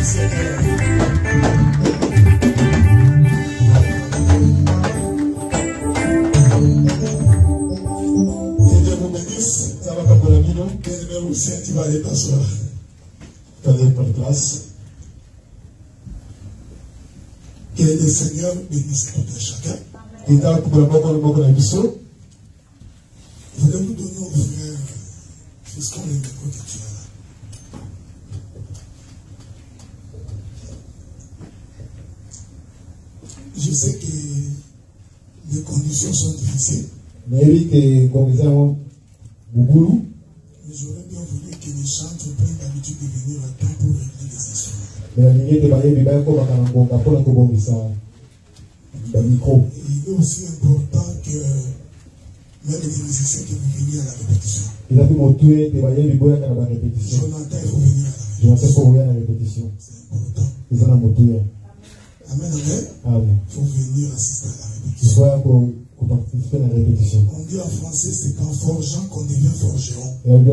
Tu vas aller t'asseoir. Tu vas aller prendre place. Que le Seigneur bénisse tout un chacun. Voulez-vous donner aux frères ce qu'on est de côté de Dieu? Je sais que les conditions sont difficiles. Mais j'aurais bien voulu que les chantres prennent l'habitude de venir à temps pour régler les instruments. Et il est aussi important que même les musiciens que vous veniez à la répétition. Jonathan, il faut venir à la répétition. C'est important. Amen, amen. Il faut venir assister à la répétition. On dit en français, c'est en forgeant qu'on devient forgeron. Donc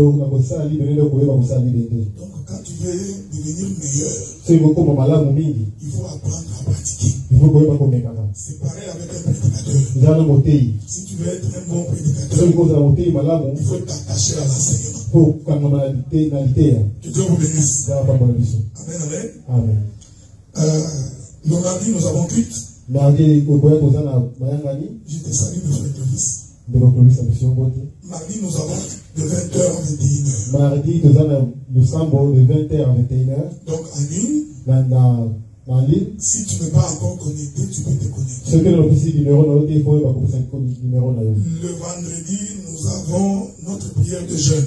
quand tu veux devenir meilleur, il faut apprendre à pratiquer. C'est pareil avec un prédicateur. Si tu veux être un bon prédicateur, il faut t'attacher à l'enseignement. Que Dieu vous bénisse. Amen, amen. Le mardi, nous avons culte. Je te salue, le frère Clovis. Mardi, nous avons de 20h à 21h. Mardi, nous avons de 20h à 21h. Donc, en ligne. Si tu n'es pas encore connecté, tu peux te connecter. Le vendredi, nous avons notre prière de jeûne.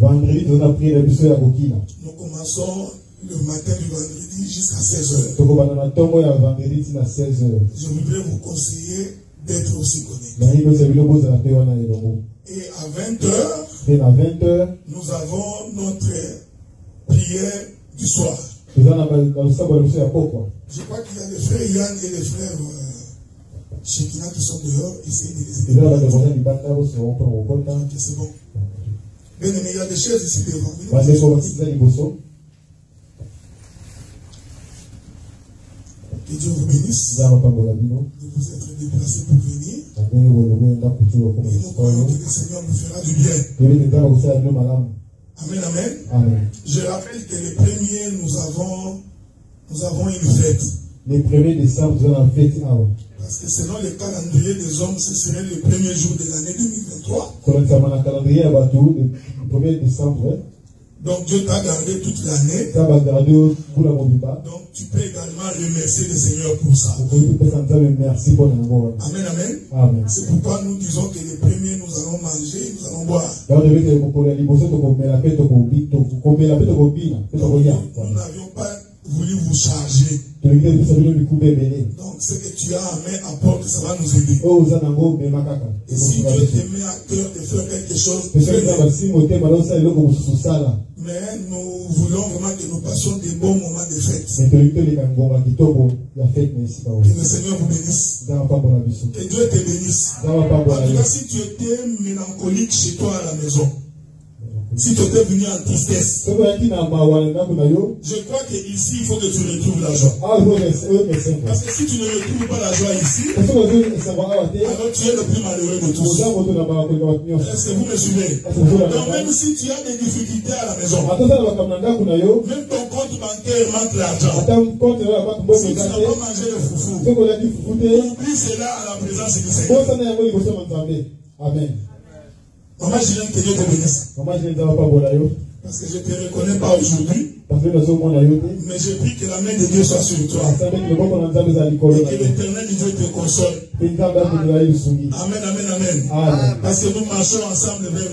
Nous commençons le matin du vendredi jusqu'à 16h. Je voudrais vous conseiller d'être aussi connecté. Et à 20h, nous avons notre prière du soir. Je crois qu'il y a les frères Yann et les frères Shekina qui sont dehors. Essayez de les aider. C'est bon. Bien aimé, il y a des chaises ici devant. Que Dieu vous bénisse de vous être déplacés pour venir. Et nous croyons que le Seigneur nous fera du bien. Amen, amen. Je rappelle que les premiers, nous avons une fête. Les 1er décembre, nous avons une fête. Parce que selon le calendrier des hommes, ce serait le premier jour de l'année 2023. Donc Dieu t'a gardé toute l'année. Donc tu peux également remercier le Seigneur pour ça. Amen, amen. C'est pourquoi nous disons que les premiers, nous allons manger, nous allons boire. Donc, nous n'avions pas voulu vous charger. Donc ce que tu as à main apporte, ça va nous aider. Et si Dieu te met à cœur de faire quelque chose, mais nous voulons vraiment que nous passions des bons moments de fête. Que le Seigneur vous bénisse. Que Dieu te bénisse. En tout cas, si tu étais mélancolique chez toi à la maison, si tu étais venu en tristesse, je crois qu'ici, il faut que tu retrouves la joie. Parce que si tu ne retrouves pas la joie ici, alors tu es le plus malheureux de tous. Est-ce que vous me suivez? Donc même si tu as des difficultés à la maison, même ton compte bancaire manque l'argent, si tu n'as pas mangé le foufou, oublie cela à la présence du Seigneur. Amen. Maman Gilène, que Dieu te bénisse. Parce que je ne te reconnais pas aujourd'hui. Mais je prie que la main de Dieu soit sur toi. Et que l'éternel Dieu te console. Amen, amen, amen. Parce que nous marchons ensemble vers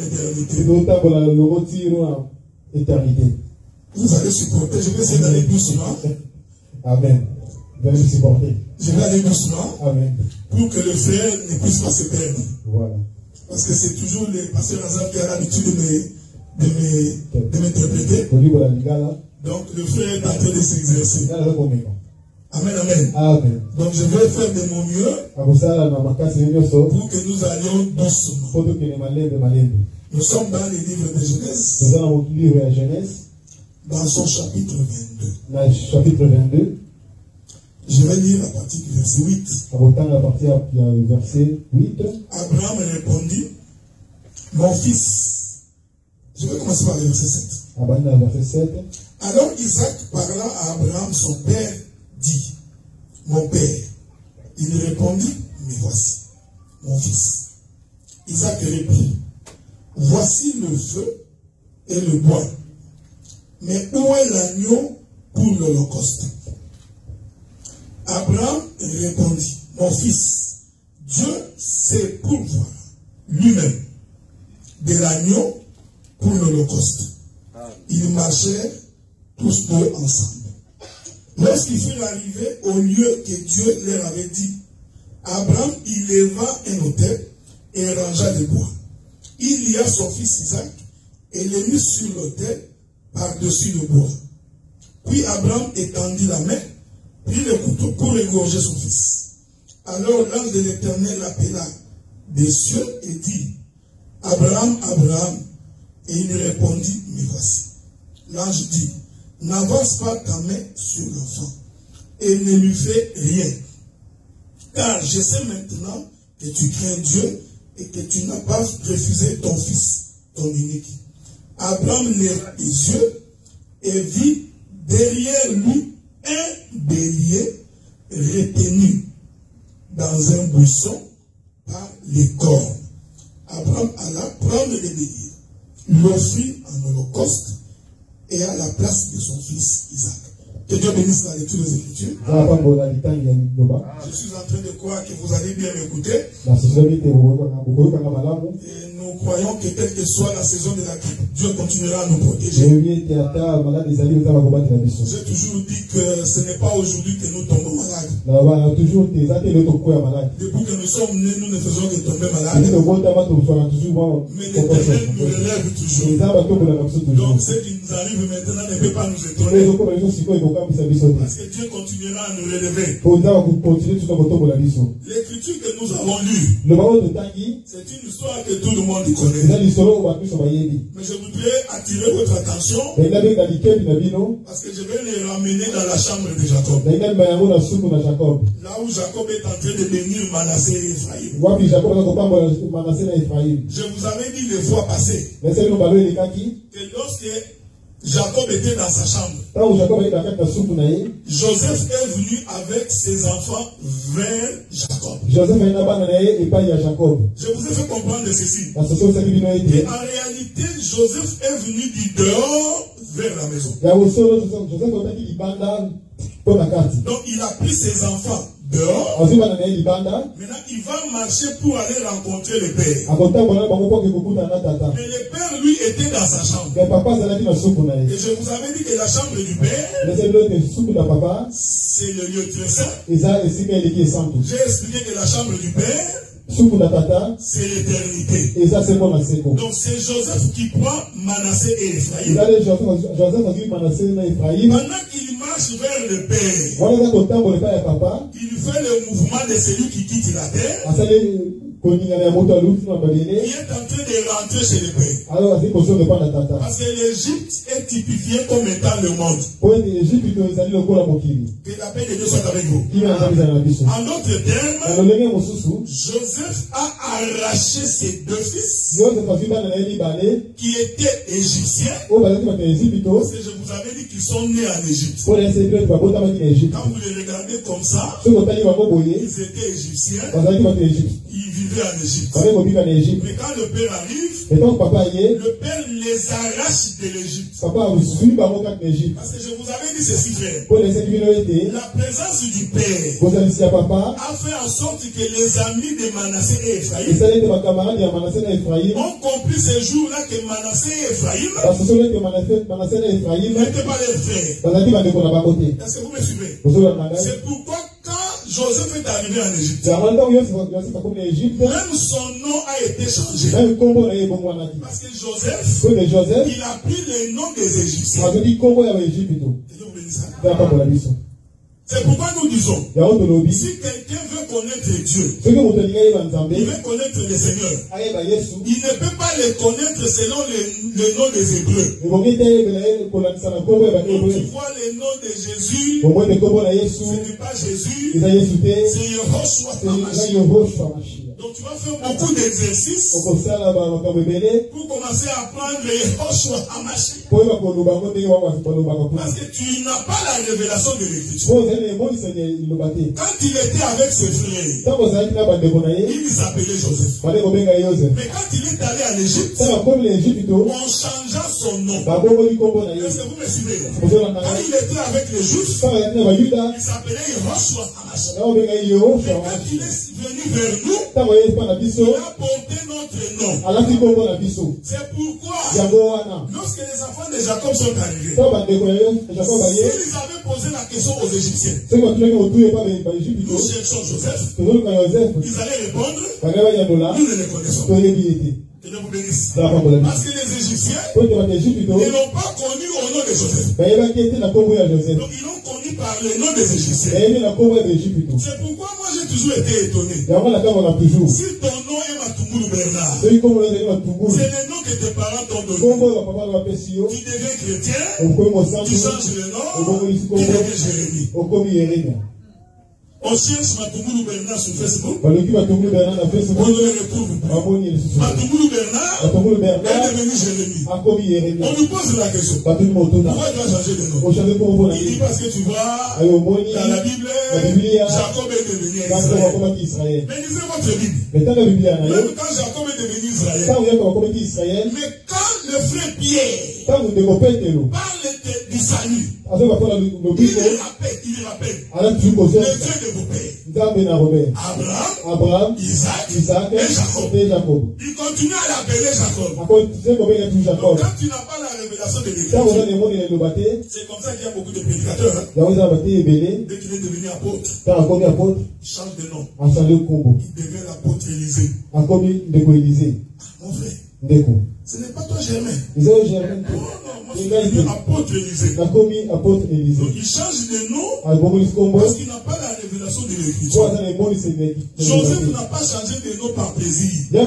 l'éternité. Vous allez supporter. Je vais essayer d'aller doucement. Amen. Vous allez supporter. Je vais aller doucement. Amen. Pour que le frère ne puisse pas se perdre. Voilà. Parce que c'est toujours le pasteur Lazare qui a l'habitude de m'interpréter. Donc le frère est en train de s'exercer. Amen, amen. Donc je vais faire de mon mieux pour que nous allions doucement. Nous sommes dans les livres de Genèse. dans son chapitre 22. Dans le chapitre 22. Je vais lire à partir du verset 8. À partir du verset 8. Abraham répondit, mon fils. Je vais commencer par le verset 7. Verset 7. Alors Isaac parla à Abraham, son père, dit, mon père. Il répondit, mais voici, mon fils. Isaac répondit, voici le feu et le bois. Mais où est l'agneau pour l'holocauste? Abraham répondit, mon fils, Dieu sait pourvoir lui-même de l'agneau pour l'holocauste. Ils marchèrent tous deux ensemble. Lorsqu'ils furent arrivés au lieu que Dieu leur avait dit, Abraham y leva un autel et rangea des bois. Il lia son fils Isaac et le mit sur l'autel par-dessus le bois. Puis Abraham étendit la main, prit le couteau pour égorger son fils. Alors l'ange de l'Éternel l'appela des cieux et dit, Abraham, Abraham. Et il répondit, mais voici. L'ange dit, n'avance pas ta main sur l'enfant et ne lui fais rien. Car je sais maintenant que tu crains Dieu et que tu n'as pas refusé ton fils, ton unique. Abraham leva les yeux et vit derrière lui un bélier retenu dans un buisson par les cornes. Abraham alla prendre le bélier, l'offrit en holocauste et à la place de son fils Isaac. Que Dieu bénisse la lecture des Écritures. Je suis en train de croire que vous allez bien m'écouter. Et nous croyons que quelle que soit la saison de la grippe, Dieu continuera à nous protéger. J'ai toujours dit que ce n'est pas aujourd'hui que nous tombons malades. Depuis que nous sommes nés, nous ne faisons que tomber malades. Mais l'Éternel nous relève toujours. Donc ce qui nous arrive maintenant ne peut pas nous étonner. Parce que Dieu continuera à nous relever. L'écriture que nous avons lue, c'est une histoire que tout le monde connaît. Mais je voudrais attirer votre attention parce que je vais les ramener dans la chambre de Jacob. Là où Jacob est en train de bénir Manassé et Ephraïm. Je vous avais dit les fois passées que lorsque Jacob était dans sa chambre, Joseph est venu avec ses enfants vers Jacob. Je vous ai fait comprendre ceci. En réalité, Joseph est venu du dehors vers la maison. Donc il a pris ses enfants dehors. Maintenant il va marcher pour aller rencontrer le père. Mais le père lui était dans sa chambre. Et je vous avais dit que la chambre du père, c'est le lieu très saint. J'ai expliqué que la chambre du père, c'est l'éternité. Donc c'est Joseph qui prend Manassé et Ephraïm. Pendant qu'il marche vers le père, il fait le mouvement de celui qui quitte la terre, qui est en train de rentrer chez le père. Parce que l'Égypte est typifiée comme étant le monde. Que la paix de Dieu soit avec vous. En d'autres termes, Joseph a arraché ses deux fils qui étaient égyptiens. Parce que je vous avais dit qu'ils sont nés en Égypte. Quand vous les regardez comme ça, ils étaient égyptiens. Ils vivaient en Égypte. Mais quand le père arrive, le père les arrache de l'Égypte. Parce que je vous avais dit ceci, frère. La présence du père a fait en sorte que les amis de Manassé et Ephraïm ont compris ce jour-là que Manassé et Ephraïm n'étaient pas les frères. Est-ce que vous me suivez? C'est pourquoi quand Joseph est arrivé en Égypte, même son nom a été changé. Parce que Joseph, il a pris le nom des Égyptiens. C'est pourquoi nous disons, si quelqu'un veut connaître Dieu, il veut connaître le Seigneur, il ne peut pas le connaître selon le nom des Hébreux. Quand tu vois le nom de Jésus, ce n'est pas Jésus, c'est Yehoshua HaMashiach. Donc tu vas faire beaucoup d'exercices pour commencer à apprendre le Yehoshua HaMashiach. Parce que tu n'as pas la révélation de l'Écriture. Quand il était avec ses frères, il s'appelait Joseph. Mais quand il est allé en Égypte, on changea son nom. Est-ce que vous me suivez? Quand il était avec les Juifs, il s'appelait Yehoshua HaMashiach. Mais quand il est venu vers nous, il a porté notre nom. C'est pourquoi, lorsque les enfants de Jacob sont arrivés, s'ils avaient posé la question aux Égyptiens, nous cherchons Joseph, ils allaient répondre, nous ne le connaissons pas. Que Dieu vous bénisse. Parce que les Égyptiens ne l'ont pas connu au nom de Joseph. Donc ils l'ont connu par le nom des Égyptiens. C'est pourquoi moi j'ai toujours été étonné. Si ton nom est Matoumboulou Bernard, c'est le nom que tes parents t'ont donné. Tu deviens chrétien, tu changes le nom, tu deviens Jérémie. On cherche Matoumboulou Bernard sur Facebook. On ne le retrouve pas. Matoumboulou Bernard est devenu Jérémie. On nous pose la question. Pourquoi tu as changé de nom? Il dit parce que tu vois, dans la Bible, Jacob est devenu Israël. Mais lisez votre Bible. Même quand Jacob est devenu Israël, mais quand le frère Pierre parle du salut, il rappelle le Dieu de vos pères, Abraham, Isaac et Jacob. Il continue à l'appeler Jacob. Donc quand tu n'as pas la révélation de l'Écriture, c'est comme ça qu'il y a beaucoup de prédicateurs. Dès qu'il est devenu apôtre, il change de nom. Il devient l'apôtre Élisée. Mon frère, ce n'est pas toi Germain. Non, moi je suis devenu apôtre Élisée. Donc il change de nom parce qu'il n'a pas la révélation de l'Écriture. Joseph n'a pas changé de nom par plaisir.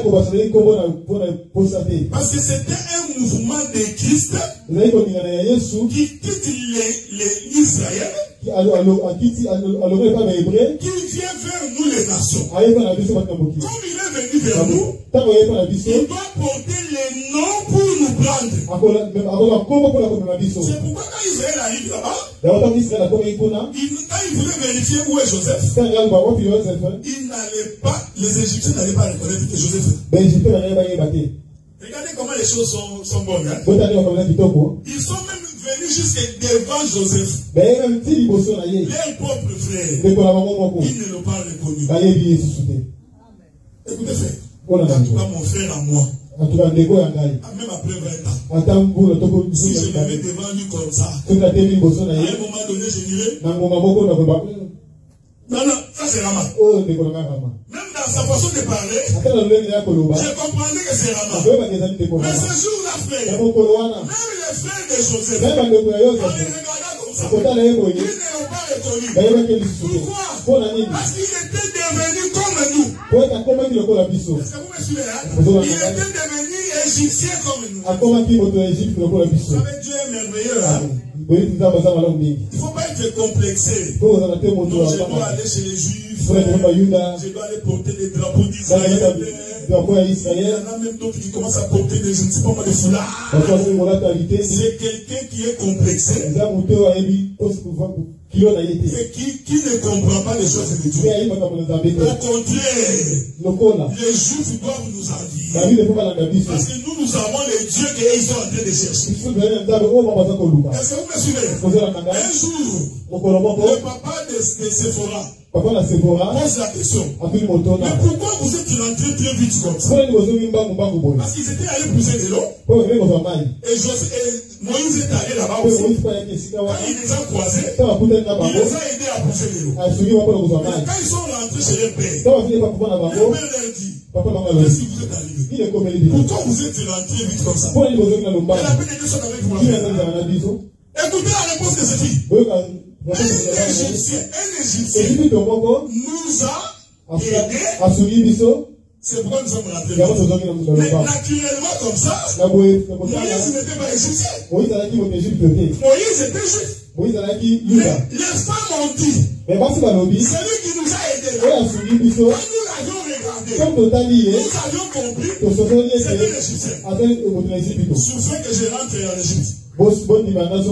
Parce que c'était un mouvement de Christ qui quitte l'Israël, qui vient vers nous les nations. Comme il est venu vers nous, il doit porter les noms pour nous prendre. C'est pourquoi quand Israël arrive là-bas, quand il voulait vérifier où est Joseph, il n'allait pas, les Égyptiens n'allaient pas reconnaître que Joseph. Regardez comment les choses sont bonnes. Hein? Ils sont même venus jusqu'à devant Joseph. Leur propre frère. Ils ne l'ont pas reconnu. Écoutez, frère. En tout cas, mon frère à moi. Même après 20 ans. Si je me mets devant lui comme ça, à un moment donné, je dirais. Non, ça c'est Rama. Même dans sa façon de parler, je comprendrais que c'est Rama. Mais ce jour-là, frère, même les frères de Joseph, en les regardant comme ça, ils ne l'ont pas reconnu. Pourquoi? Parce qu'il était devenu comme nous. Est-ce que vous me suivez? Il était devenu égyptien comme nous. Vous savez, Dieu est merveilleux. Il ne faut pas être complexé. Donc, je dois aller chez les Juifs. Je dois aller porter des drapeaux d'Israël. Il y en a même d'autres qui commencent à porter des, je ne sais pas moi, des foulards. C'est quelqu'un qui est complexé. Et qui ne comprend pas les choses de Dieu. Au contraire, les Juifs doivent nous envier. Parce que nous avons les dieux qu'ils sont en train de chercher. Est-ce que vous me suivez? Un jour, le papa de Séphora pose la question. Mais pourquoi vous êtes rentré très vite comme ça? Parce qu'ils étaient allés pousser de l'eau. Et Moïse est allé là-bas aussi. Quand il les a croisés, il les a aidés à pousser de l'eau. Mais quand ils sont rentrés chez leur père, leur père leur dit, qu'est-ce qui vous est arrivé? Pourquoi vous êtes rentré vite comme ça? Elle a fait des choses avec moi. Écoutez la réponse de cette fille. Un Égyptien nous a aidé. C'est pourquoi nous sommes rentrés. Mais naturellement comme ça, Moïse n'était pas égyptien. Moïse était juif. Mais les femmes ont dit, celui qui nous a aidés, quand nous l'avions regardé, nous avions compris que c'était l'Égyptien. Sur ce que je rentre en Égypte. Je rentre en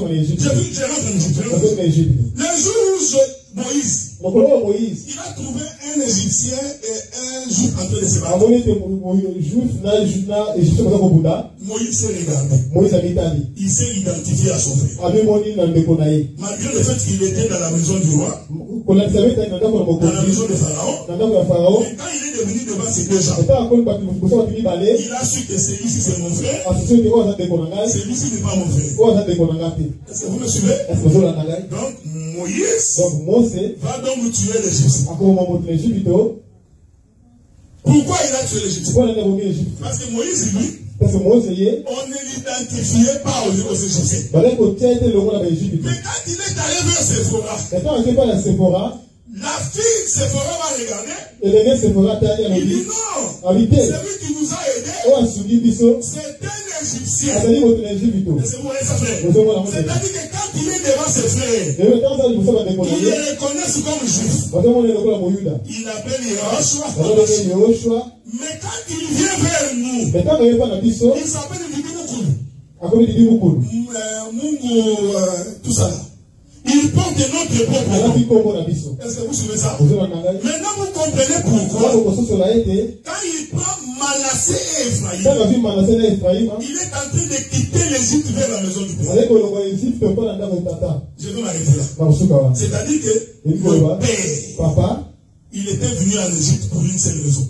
Égypte. Le jour où Moïse, il a trouvé un Égyptien et un Juif en train de se battre. Moïse s'est regardé. Il s'est identifié à son frère. Malgré le fait qu'il était dans la maison du roi, dans la maison de Pharaon, et quand il est devenu devant ces deux gens, il a su que celui-ci c'est mon frère, celui-ci n'est pas mon frère. Est-ce que vous me suivez? Donc Moïse va donc nous tuer l'Égyptien. Pourquoi il a tué l'Égyptien? Parce que Moïse, lui, on ne l'identifiait pas aux Égyptiens. Mais quand il est allé vers Séphora, la fille Séphora va regarder. Il dit non, celui qui nous a aidés, c'est un Égyptien. Et c'est vous voyez ça, frère. C'est-à-dire que quand il est devant ses frères, ils le reconnaissent comme juif. Il appelle Yehoshua. Mais quand il vient vers nous, il s'appelle Dibimukulu. Mungu, tout ça. Il porte notre propre nom. Est-ce que vous suivez ça? Maintenant vous comprenez pourquoi. Quand il prend Manassé et Ephraïm, il est en train de quitter l'Égypte vers la maison du Père. Je vais m'arrêter là. C'est-à-dire que le père, il était venu en Égypte pour une seule raison.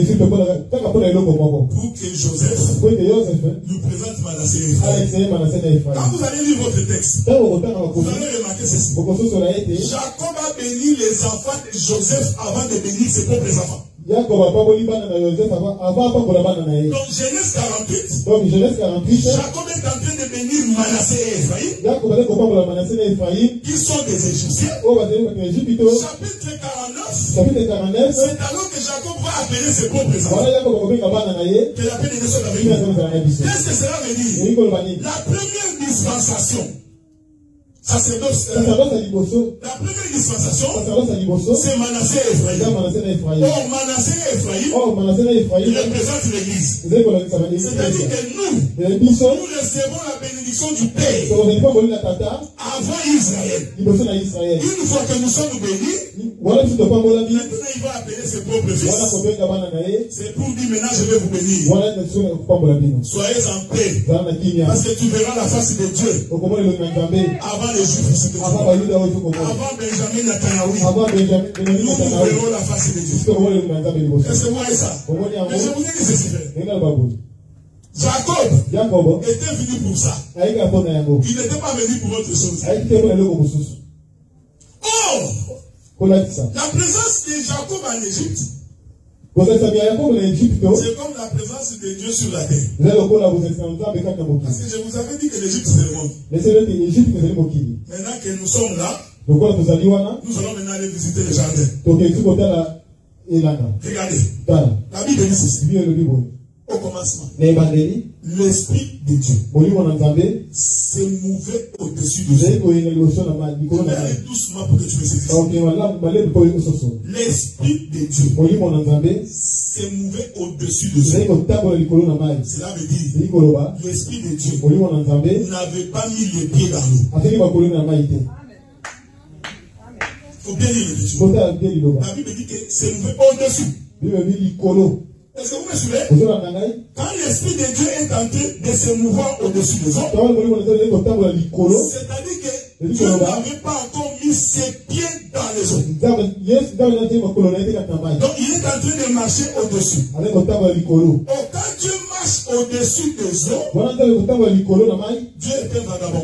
Pour que Joseph nous présente Manassé et Ephraïm. Quand vous allez lire votre texte, vous allez remarquer ceci. Jacob a béni les enfants de Joseph avant de bénir ses propres enfants. Donc Genèse 48, Jacob est en train de bénir Manassé et Ephraïm, qui sont des Égyptiens. Chapitre 49, c'est alors que Jacob va appeler ses propres enfants. Que la paix de Dieu soit avec nous. Qu'est-ce que cela veut dire? La première dispensation, la première dispensation, c'est Manassé et Ephraïm. Or, Manassé et Ephraïm, il représente l'Église. C'est-à-dire que nous recevons la bénédiction du Père avant Israël. Une fois que nous sommes bénis, maintenant il va appeler ses propres fils. C'est pour dire maintenant je vais vous bénir. Soyez en paix. Parce que tu verras la face de Dieu avant les Juifs. Avant Benjamin Netanyahu, nous verrons la face de Dieu. Est-ce que vous voyez ça? Mais je vous dis que c'est super. Jacob était venu pour ça. Il n'était pas venu pour autre chose. Or, la présence de Jacob en Égypte, c'est comme la présence de Dieu sur la terre. Parce que je vous avais dit que l'Égypte c'est le monde. Maintenant que nous sommes là, nous allons maintenant aller visiter le jardin. Regardez, la Bible dit ceci. Au commencement, l'Esprit de Dieu se mouvait au-dessus de Dieu. Je vais aller doucement pour que tu me saisisses. L'Esprit de Dieu se mouvait au-dessus de Dieu. Cela veut dire l'Esprit de Dieu n'avait pas mis les pieds dans l'eau. Il faut bien lire les choses. La Bible dit que se mouvait au-dessus. Est-ce que vous me suivez? Quand l'Esprit de Dieu est en train de se mouvoir au-dessus des hommes, c'est-à-dire que Dieu n'avait pas encore mis ses pieds dans les eaux. Donc il est en train de marcher au-dessus. Or, quand Dieu marche au-dessus des eaux, Dieu est un vagabond.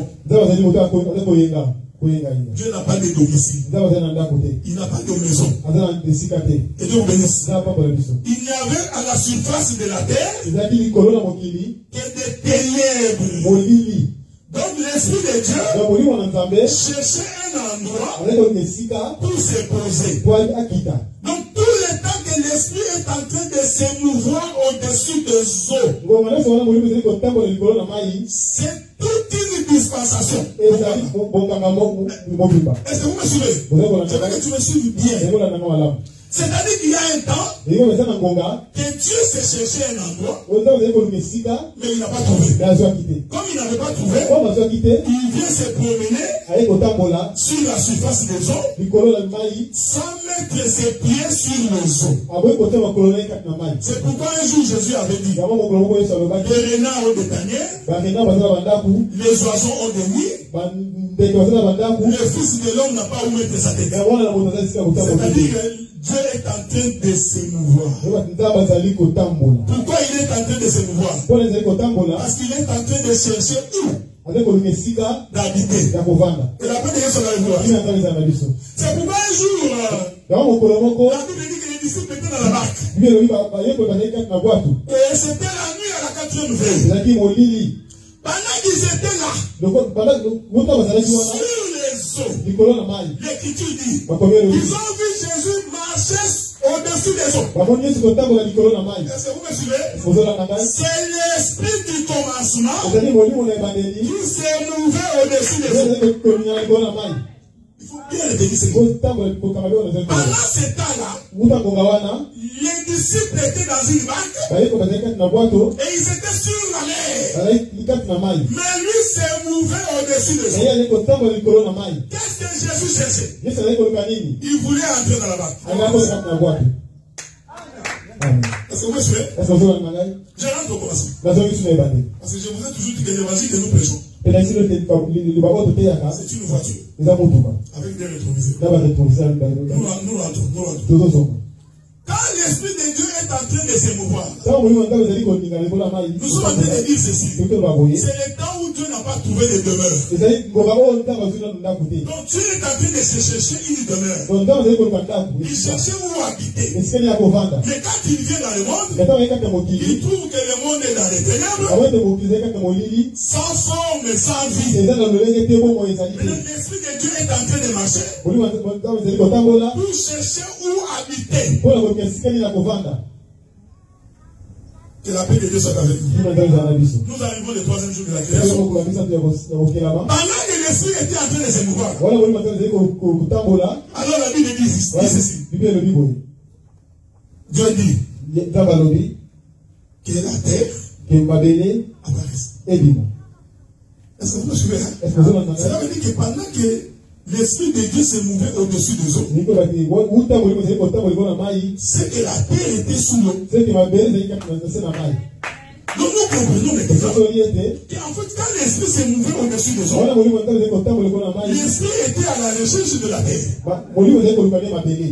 Dieu n'a pas de domicile. Il n'a pas de maison. Et Dieu vous bénisse. Il n'y avait à la surface de la terre que des ténèbres. Donc l'Esprit de Dieu cherchait un endroit pour se poser. Donc tout le temps que l'Esprit est en train de s'émouvoir au-dessus des eaux, c'est toute une dispensation. Est-ce que vous me suivez? J'aimerais que tu me suives bien. C'est-à-dire qu'il y a un temps que Dieu s'est cherché un endroit, mais il n'a pas trouvé. Comme il n'avait pas trouvé, il vient se promener sur la surface des eaux sans mettre ses pieds sur les eaux. C'est pourquoi un jour Jésus avait dit, les renards ont des tanières, les oiseaux ont des nids, le Fils de l'homme n'a pas où mettre sa tête. C'est-à-dire que Dieu est en train de s'émouvoir. Pourquoi il est en train de s'émouvoir? Parce qu'il est en train de chercher où d'habiter. Et la paix de Dieu sera avec vous. C'est pourquoi un jour, la Bible dit que les disciples étaient dans la barque. Et c'était la nuit à la 4e veille. Pendant qu'ils étaient là, sur les eaux, l'Écriture dit, ils ont vu Jésus marcher au-dessus des eaux. Est-ce que vous me suivez? C'est l'esprit du commencement qui s'est mouvé au-dessus des eaux. Il faut bien retenir ce mot. Pendant ce temps-là, les disciples étaient dans une barque et ils étaient sur la mer. Mais lui s'est mouvé au-dessus des eaux. Qu'est-ce que Jésus cherchait? Il voulait entrer dans la barque. Est-ce que vous me suivez? Je rentre au commencement. Parce que je vous ai toujours dit que l'évangile que nous prêchons, c'est une voiture avec des rétroviseurs. Nous rentrons. Quand l'Esprit de Dieu est en train de s'émouvoir, nous sommes en train de dire ceci. C'est le temps où Dieu n'a pas trouvé de demeure. Donc Dieu est en train de se chercher une demeure. Il cherchait où habiter. Mais quand il vient dans le monde, il trouve que le monde est dans les ténèbres, sans forme et sans vie. Mais l'Esprit de Dieu est en train de marcher pour chercher où habiter. Que la paix de Dieu soit avec nous. Nous arrivons le 3e jour de la création. Pendant que l'Esprit était en train de se mouvoir, alors la Bible dit ceci. Dieu dit que la terre apparaisse. Est-ce que vous me suivez? Cela veut dire que pendant que l'Esprit de Dieu s'est mouvé au-dessus des eaux, c'est que la terre était sous l'eau. Donc nous comprenons maintenant qu'en fait, quand l'Esprit s'est mouvé au-dessus des eaux, l'Esprit était à la recherche de la terre.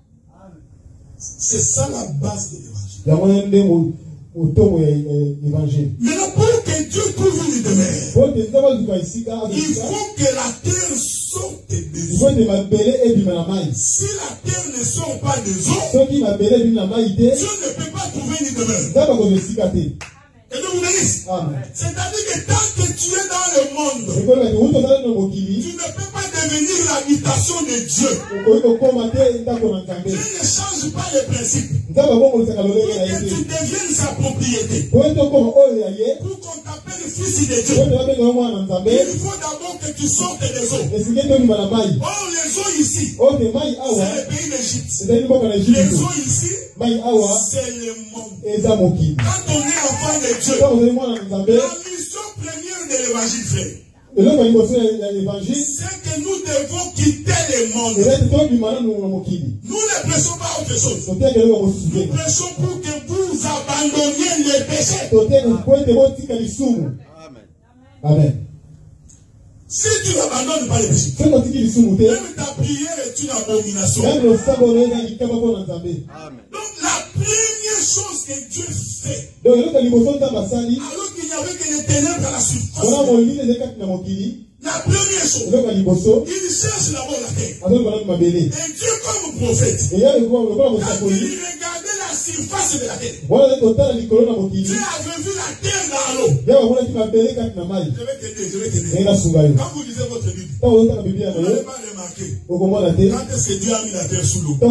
C'est ça la base de l'évangile. Maintenant, pour que Dieu trouve une demeure, il faut que la terre sorte des eaux. Si la terre ne sort pas des eaux, Dieu ne peut pas trouver une demeure. Et donc vous bénissez. C'est-à-dire que tant que tu es dans le monde, tu ne peux pas devenir l'habitation de Dieu. Dieu ne change pas les principes. Pour que tu deviennes sa propriété. Pour qu'on t'appelle fils de Dieu, il faut d'abord que tu sortes des eaux. Or les eaux ici, c'est le pays d'Égypte. Les eaux ici, c'est le monde. Quand on est enfant de Dieu, la mission première de l'évangile, frère, c'est que nous devons quitter le monde. Nous ne prêchons pas autre chose. Nous prêchons pour que vous abandonniez le péché. Amen. Si tu n'abandonnes pas le péché, même ta prière est une abomination. Donc la première chose que Dieu fait, alors qu'il n'y avait que les ténèbres à la surface, la première chose, il cherche d'abord la terre. Et Dieu comme prophète, quand il regardait la surface de la terre. Dieu avait vu la terre dans l'eau. Je vais t'aider. Quand vous lisez votre Bible, vous n'avez pas remarqué. Quand est-ce que Dieu a mis la terre sous l'eau?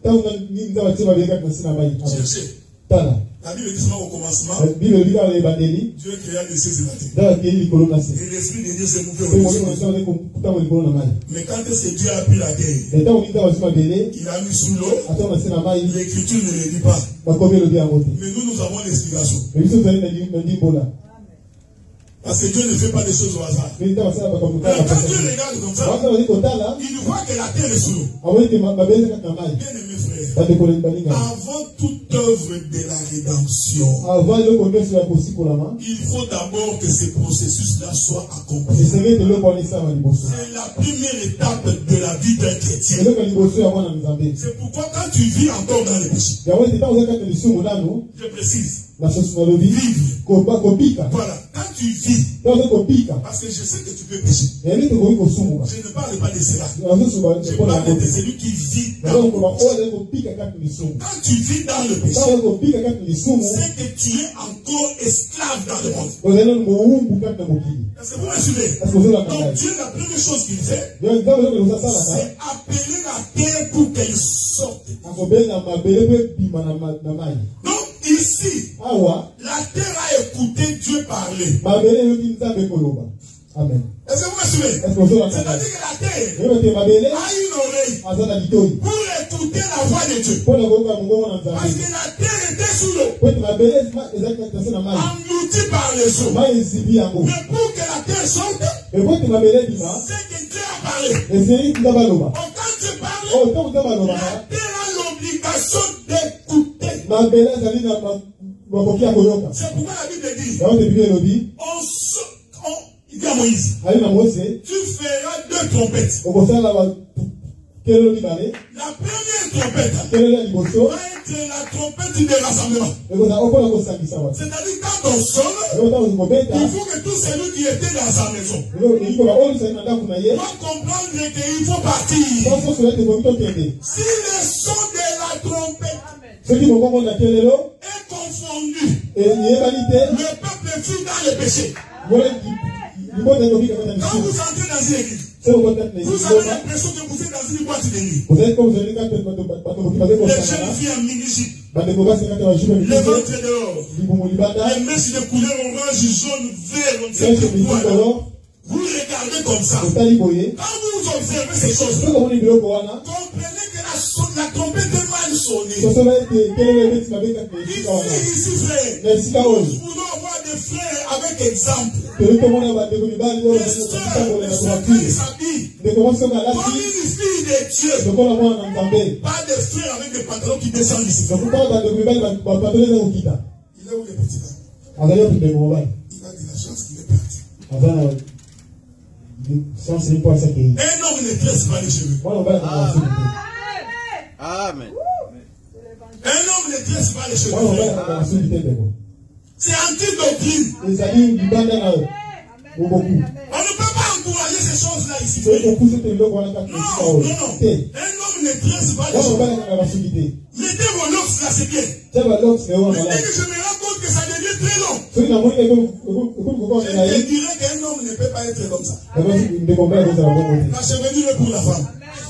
Cherchez. La Bible dit au commencement, Dieu créa les cieux et la terre. Et l'Esprit de Dieu s'est mouvé au-dessus. Mais quand est-ce que Dieu a pris la terre? Il a mis sous l'eau. L'Écriture ne le dit pas. Mais nous avons l'explication. Parce que Dieu ne fait pas des choses au hasard. Quand Dieu regarde comme ça, il voit que la terre est sous l'eau. Bien-aimés frères, avant toute œuvre de la rédemption, il faut d'abord que ce processus-là soit accompli. C'est la première étape de la vie d'un chrétien. C'est pourquoi quand tu vis encore dans le péché, je précise, vivre. Voilà, quand tu vis, parce que je sais que tu peux pécher. Je ne parle pas de cela. Je parle de celui qui vit dans le péché. Quand tu vis dans le péché, c'est que tu es encore esclave dans le monde. Est-ce que vous me suivez? Donc Dieu, la première chose qu'il fait, c'est appeler la terre pour qu'elle sorte. Donc ici, la terre a écouté Dieu parler. Amen. Est-ce que vous me suivez? C'est-à-dire que la terre a une oreille pour écouter la voix de Dieu. Parce que la terre était sous l'eau, engloutie par les eaux. Mais pour que la terre sorte, c'est que Dieu a parlé. Quand Dieu parle, la terre a l'obligation d'écouter. C'est pourquoi la Bible dit, il dit à Moïse, tu feras 2 trompettes. La première trompette va être la trompette de rassemblement. C'est-à-dire quand on sonne, il faut que tous ceux qui étaient dans sa maison doivent comprendre qu'il faut partir. Si le son de la trompette est confondu, le peuple fuit dans le péché. Quand vous entrez dans une église, vous avez l'impression que vous êtes dans une boîte de nuit. Les jeunes filles en mini-jupe, les ventres dehors, les messes de couleur orange, jaune, vert, vous regardez comme ça. Quand vous observez ces choses, comprenez que la trompette est mal sonnée. Ici, frère, nous voulons avoir des frères avec exemple. Des soeurs, qui s'habillent comme une fille de Dieu. Pas des frères avec des pantalons qui descendent ici. Il est où le petit gars? Il a de la chance qu'il est parti. Un homme ne tresse pas les cheveux. Amen. Un homme ne tresse pas les cheveux. C'est anti-doctrine. On ne peut pas encourager ces choses-là ici. Non. Un homme ne tresse pas les cheveux. Mettez vos locks là, c'est bien. Mais dès que je me rends compte que ça devient très long, je dirais qu'un homme ne peut pas être comme ça. La chevelure est pour la femme.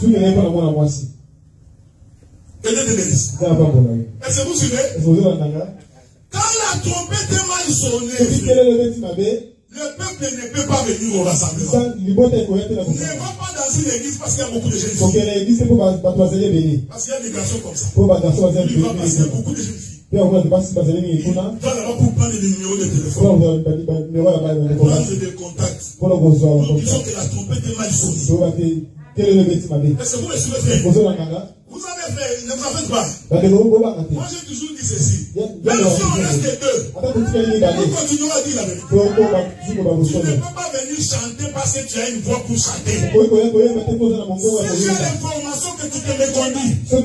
Que Dieu te bénisse. Est-ce que vous suivez? Quand la trompette est mal sonnée, le peuple ne peut pas venir au rassemblement. Ne va pas dans une église parce qu'il y a beaucoup de jeunes filles. Parce qu'il y a des garçons comme ça. Il va parce qu'il y a beaucoup de jeunes filles. Il va là-bas pour prendre des numéros de téléphone, prendre des contacts. Nous disons que la trompette est mal sonnée. Est-ce que vous me suivez? Vous avez fait, ne vous en faites pas. Moi j'ai toujours dit ceci. Même si on reste deux, nous continuons à dire la vérité. Tu ne peux pas venir chanter parce que tu as une voix pour chanter. Si j'ai l'information que tu te méconduis, je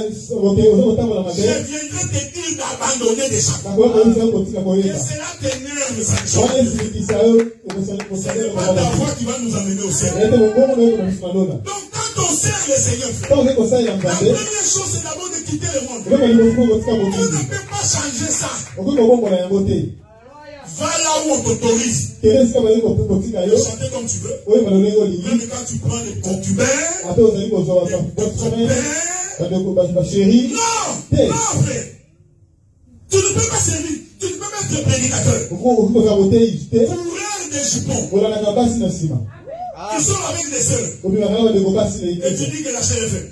viendrai te dire d'abandonner des chants. Et cela t'énerve, ça te chante. Ce n'est pas ta voix qui va nous amener au ciel. Donc quand on sert le Seigneur, frère, la première chose c'est d'abord de quitter le monde. On ne peut pas changer ça. Va là où on t'autorise. Chanter comme tu veux. Même quand tu prends des concubins, non, frère. Tu ne peux pas servir. Tu ne peux pas être prédicateur. Pour des jupons. Tu sors avec des sœurs. Et tu dis que la chair est faible.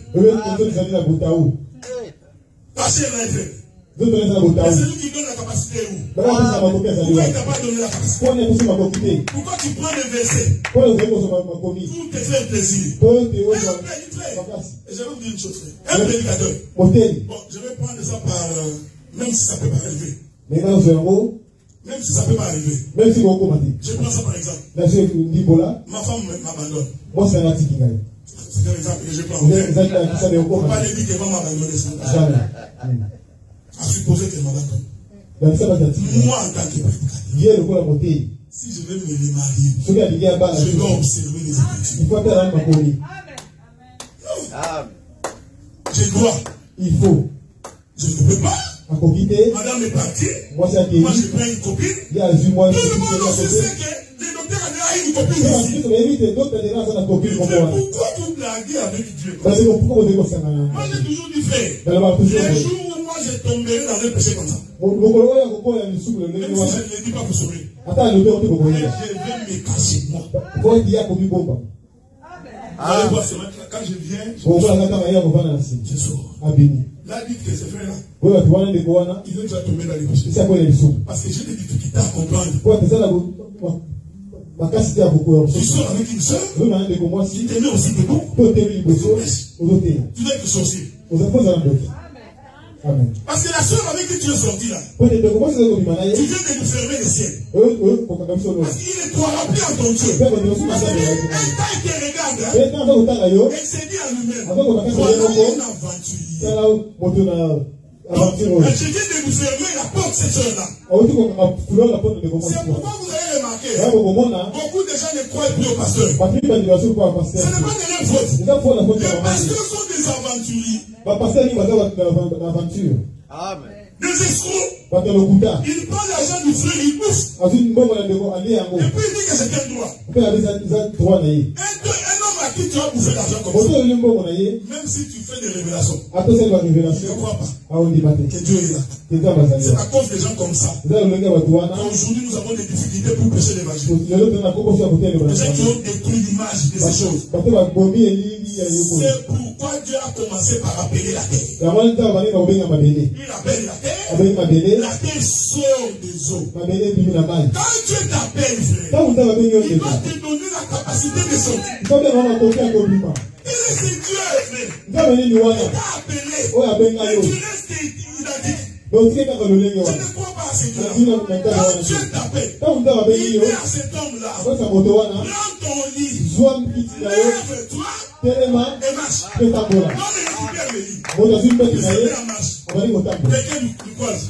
La chair est faible. Et c'est lui qui donne la capacité où? Pourquoi il ne t'a pas donné la capacité? Pourquoi tu prends des versets pour te faire plaisir? Et je vais vous dire une chose, frère. Un prédicateur. Bon, je vais prendre ça par... même si ça ne peut pas arriver. Même si ça ne peut pas arriver. Je prends ça par exemple. Ma femme m'abandonne. C'est un exemple que je prends. Il ne faut pas lui dire qu'elle va m'abandonner ça. À supposer qu'elle m'abandonne. Moi, en tant que prédicateur, si je veux me remarier, je dois observer les Écritures. Je dois. Il faut. Je ne peux pas. Madame est partie. Moi, je prends une copine. Tout le monde sait que le docteur a une copine ici. Pourquoi vous blaguez avec Dieu? Moi, j'ai toujours dit, frère, les jours où moi je tomberai dans un péché comme ça, même si je ne le dis pas pour sauver, je vais me cacher moi. Allez voir, quand je viens, je sors. Là, dites que ces frères-là, ils ont déjà tombé dans les péchés. Parce que j'ai des difficultés à comprendre. Tu sors avec une soeur, tu te mets aussi debout, tu dois être sorcier. Amen. Parce que la soeur avec qui tu es sorti là, tu viens de nous fermer les ciels. Parce qu'il est trop rempli en ton Dieu. Et quand il te regarde, il s'est dit à lui-même, voilà une aventurier. Je viens de vous fermer la porte cette soeur-là. C'est pourquoi vous avez remarqué, beaucoup de gens ne croient plus au pasteur. Ce n'est pas de leur faute. Les pasteurs sont des aventuriers. Amen. Des escrocs. Il prend l'argent du frère, il bouffe. Et puis il dit que c'est un droit. Un homme à qui tu as bouffé l'argent comme ça, même si tu fais des révélations, je ne crois pas que Dieu est là. C'est à cause des gens comme ça qu'aujourd'hui nous avons des difficultés pour prêcher l'évangile. Des gens qui ont détruit l'image de ces choses. C'est pourquoi Dieu a commencé par appeler la terre. Il appelle la terre. La terre sort des eaux. Quand Dieu t'appelle, frère, il va te donner la capacité de sortir. Et c'est Dieu, frère. Il t'a appelé. Et tu restes identique. Tu ne crois pas à ce Dieu. Quand Dieu t'appelle, il dit à cet homme-là, prends ton lit, lève-toi et marche. Non, mais récupère le lit. Tu fais la marche. Quelqu'un lui croise.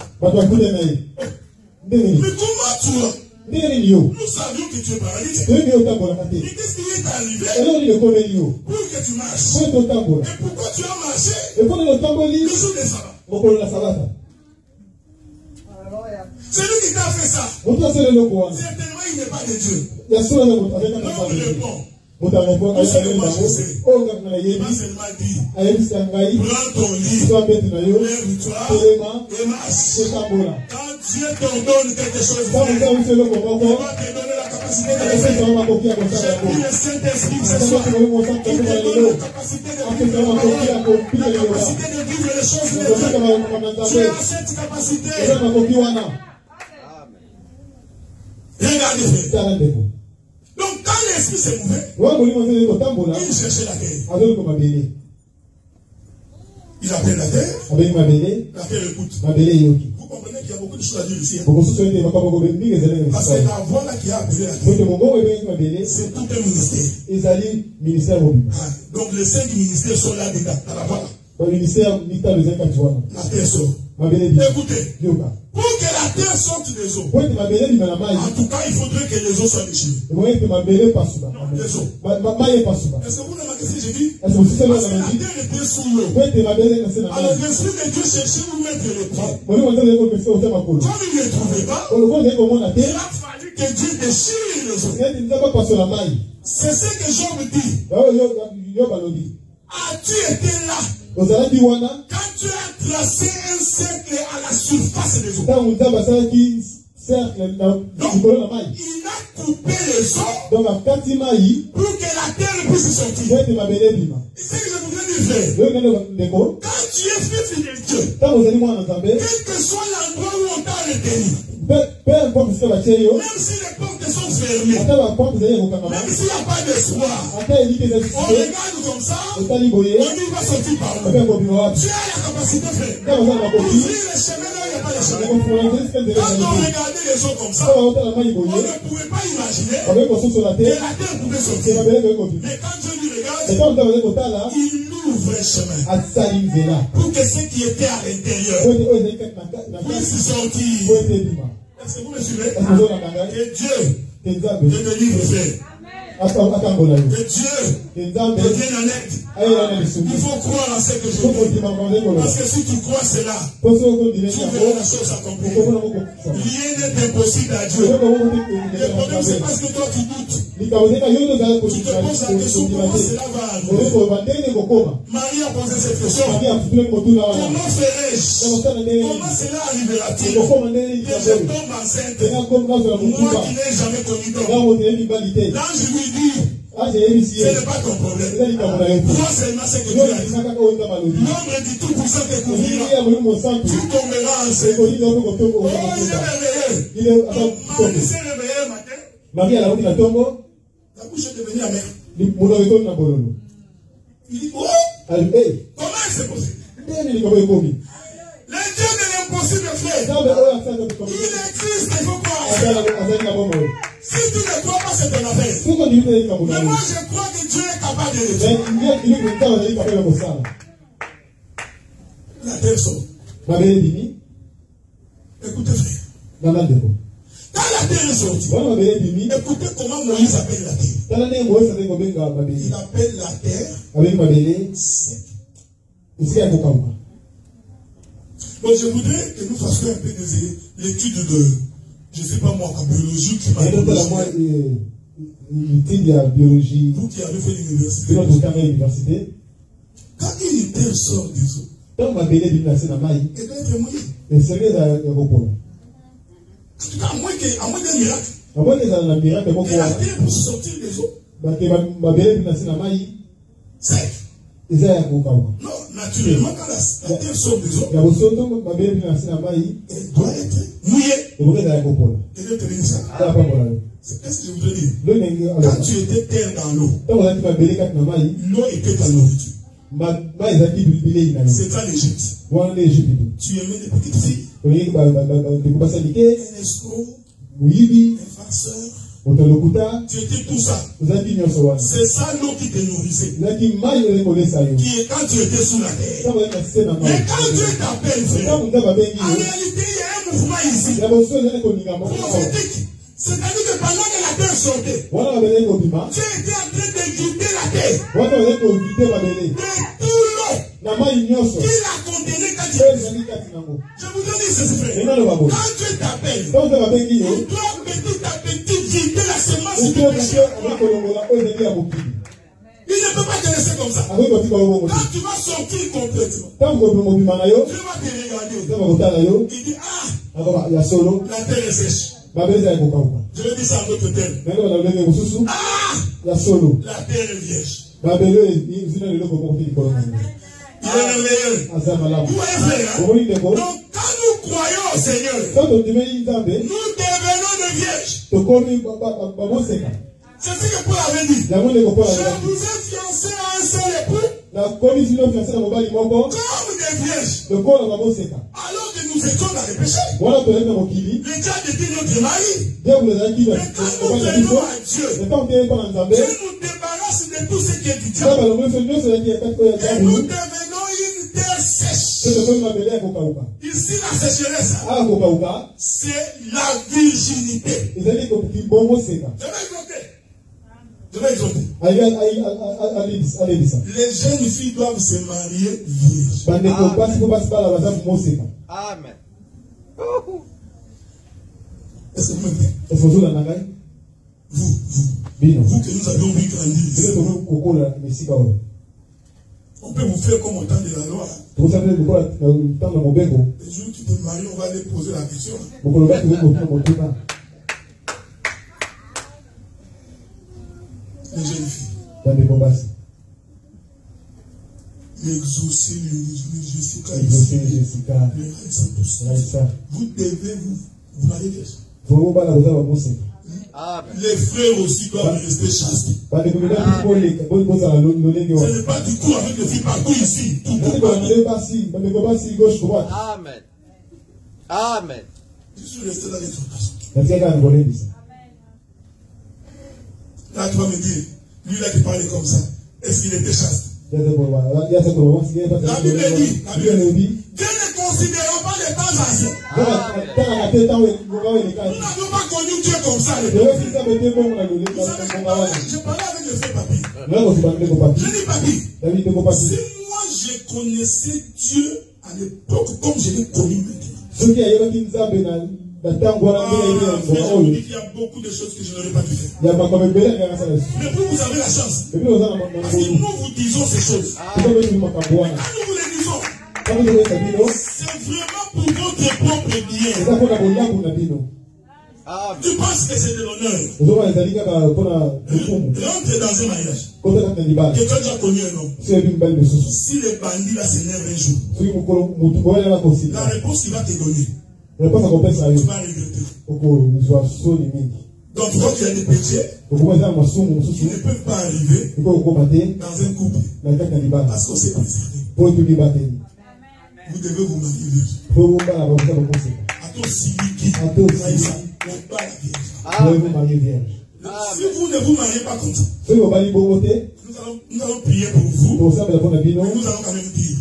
Mais comment toi? Nous savions que tu es paralysé. Mais qu'est-ce qui est arrivé pour que tu marches? Et pourquoi tu as marché le jour des sabbats? C'est lui qui t'a fait ça. Certainement, il n'est pas de Dieu. Non, il répond. Nous savons pas ce que c'est. Il m'a seulement dit, prends ton lit, lève-toi et marche. Quand Dieu t'ordonne quelque chose, il va te donner la capacité de le faire. J'ai pris le Saint-Esprit ce soir qui te donne la capacité de vivre les choses de Dieu. Tu as cette capacité. Regardez. Donc quand l'esprit s'est mauvais, il cherchait la terre. Il appelle la terre. La terre écoute. Vous comprenez qu'il y a beaucoup de choses à dire ici. Parce que la voix là qui a appelé la terre, c'est tout un ministère. Donc les 5 ministères sont là dedans, dans la voix là. La terre sort. Écoutez, pour que la terre sorte des eaux. En tout cas, il faudrait que les eaux soient déchirées. Non, les eaux. Est-ce que vous remarquez ce que j'ai dit? Parce que la terre était sous l'eau. Alors l'Esprit de Dieu cherchait où mettre les pieds. Comme il ne les trouvait pas, il a fallu que Dieu déchire les eaux. C'est ce que Job dit. As-tu été là? Quand tu as tracé un cercle à la surface des eaux. Donc, il a coupé les eaux pour que la terre puisse sortir. C'est ce que je voudrais dire, frère. Quand tu es fils de Dieu, quel que soit l'endroit où on t'a retenu, même si les portes sont fermées, même s'il n'y a pas d'espoir, on regarde comme ça, on dit va sortir par où. Tu as la capacité, frère, d'ouvrir les chemins là où il n'y a pas de chemin. Quand on regardait les eaux comme ça, on ne pouvait pas imaginer que la terre pouvait sortir. Mais quand Dieu lui regarde, il ouvre un chemin pour que ceux qui étaient à l'intérieur puissent sortir. Est-ce que vous me suivez? Que Dieu te délivre, frère. Que Dieu te vienne en aide. Il faut croire à ce que je dis. Parce que si tu crois cela, tu verras la chose accomplie. Rien n'est impossible à Dieu. Le problème, c'est parce que toi tu doutes. Tu te poses la question comment cela va arriver. Marie a posé cette question. Comment ferai-je? Comment cela arrivera-t-il? Que je tombe enceinte. Moi qui n'ai jamais connu d'homme. L'ange lui dit, ce n'est pas ton problème. Toi seulement ce que tu as dit. L'ombre du tout puissant te couvrira. Tu tomberas enceinte. Oh, il est réveillé. Marie s'est réveillée matin. La bouche est devenue amère. Il dit, oh, comment c'est possible? Le Dieu de l'impossible, frère. Il existe, il faut croire. Si tu ne crois pas, c'est ton affaire. Mais moi, je crois que Dieu est capable de le faire. La terre sort. Écoutez, frère. Quand la terre est sortie, écoutez comment Moïse appelle la terre. Il appelle la terre sec. Donc je voudrais que nous fassions un peu l'étude de, je ne sais pas moi, en biologie, biologie. Vous qui avez fait l'université. Quand une terre sort des eaux, elle doit être mouillée. En tout cas, à moins d'un miracle. Et la terre pour sortir des eaux. Sec. Non, naturellement, quand la terre sort des eaux, elle doit être mouillée. Elle doit être ça. C'est ce que je voudrais dire. Quand tu étais terre dans l'eau, l'eau était ta nourriture. C'est ça l'Égypte. Tu aimais des petites filles. Un escroc, un farceur. Tu étais tout ça. C'est ça l'eau qui te nourrissait. Qui est quand tu étais sous la terre. Mais quand Dieu t'appelle, frère, en réalité, il y a un mouvement ici. Prophétique. C'est-à-dire que pendant que la terre sortait, Dieu était en train de vider la terre. De tout l'eau qui la contenait quand tu étais. Je vous donne ce frère. Quand Dieu t'appelle, il doit petit à petit vider la semence du péché. Il ne peut pas te laisser comme ça. Quand tu vas sortir complètement, Dieu va te regarder. Il dit, ah, la terre est sèche. Je vais dire ça en d'autres termes. Ah, la terre est vierge. Il est merveilleux. Vous voyez, frère? Donc, quand nous croyons au Seigneur, nous devenons de vierges. C'est ce que Paul avait dit. Je vous ai fiancé à un seul époux. Comme des vierges. Alors que nous étions dans les péchés. Le diable était notre mari. Mais quand nous venons à Dieu, Dieu nous débarrasse de tout ce qui est du diable. Et nous devenons une terre sèche. Ici, la sécheresse, c'est la virginité. Je vais exhorter. Les jeunes filles doivent se marier vierges. Amen. Est-ce que vous m'aimez? Vous que nous avions vu grandir. On peut vous faire comme au temps de la loi. Le jour où tu te maries, on va aller poser la question. Les jeunes filles. L'exaucer, vous devez vous marier. Les frères aussi doivent rester chastes. Ce n'est pas du tout avec les filles partout ici. Amen. Amen. Je suis resté dans l'exhortation. Là, tu vas me dire, lui là qui parlait comme ça, est-ce qu'il était chaste? La Bible dit, Dieu ne considère pas les temps anciens. Nous n'avons pas connu Dieu comme ça. Je parlais avec le frère Papi. Je dis Papi, si moi je connaissais Dieu à l'époque comme je l'ai connu maintenant. Je dis qu'il y a beaucoup de choses que je n'aurais pas dû faire. Mais vous, vous avez la chance. Parce que nous vous disons ces choses. Quand nous vous les disons, c'est vraiment pour votre propre bien. Tu penses que c'est de l'honneur. Rentre dans un mariage. Quelqu'un déjà connu un homme. Si le bandit là s'énerve un jour, la réponse qu'il va te donner, tu vas regretter. Donc tu vois qu'il y a des péchés qui ne peuvent pas arriver dans un couple parce qu'on s'est préservé. Vous devez vous marier. Si vous ne vous mariez pas comme ça, nous allons prier pour vous. Nous allons quand même dire.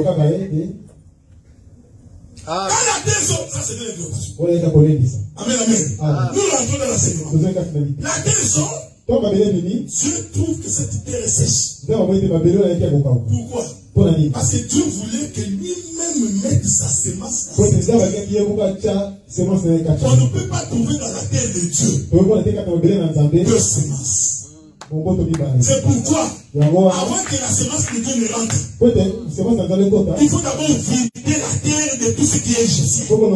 Dans la désolation, ça c'est de l'exhortation. Amen, amen. Nous rentrons dans l'enseignement. La désolation, Dieu trouve que cette terre est sèche. Pourquoi? Parce que Dieu voulait que lui-même mette sa semence. On ne peut pas trouver dans la terre de Dieu deux semences. C'est pourquoi, avant que la semence de Dieu ne rentre, il faut d'abord vider la terre de tout ce qui est ici. Est-ce que vous me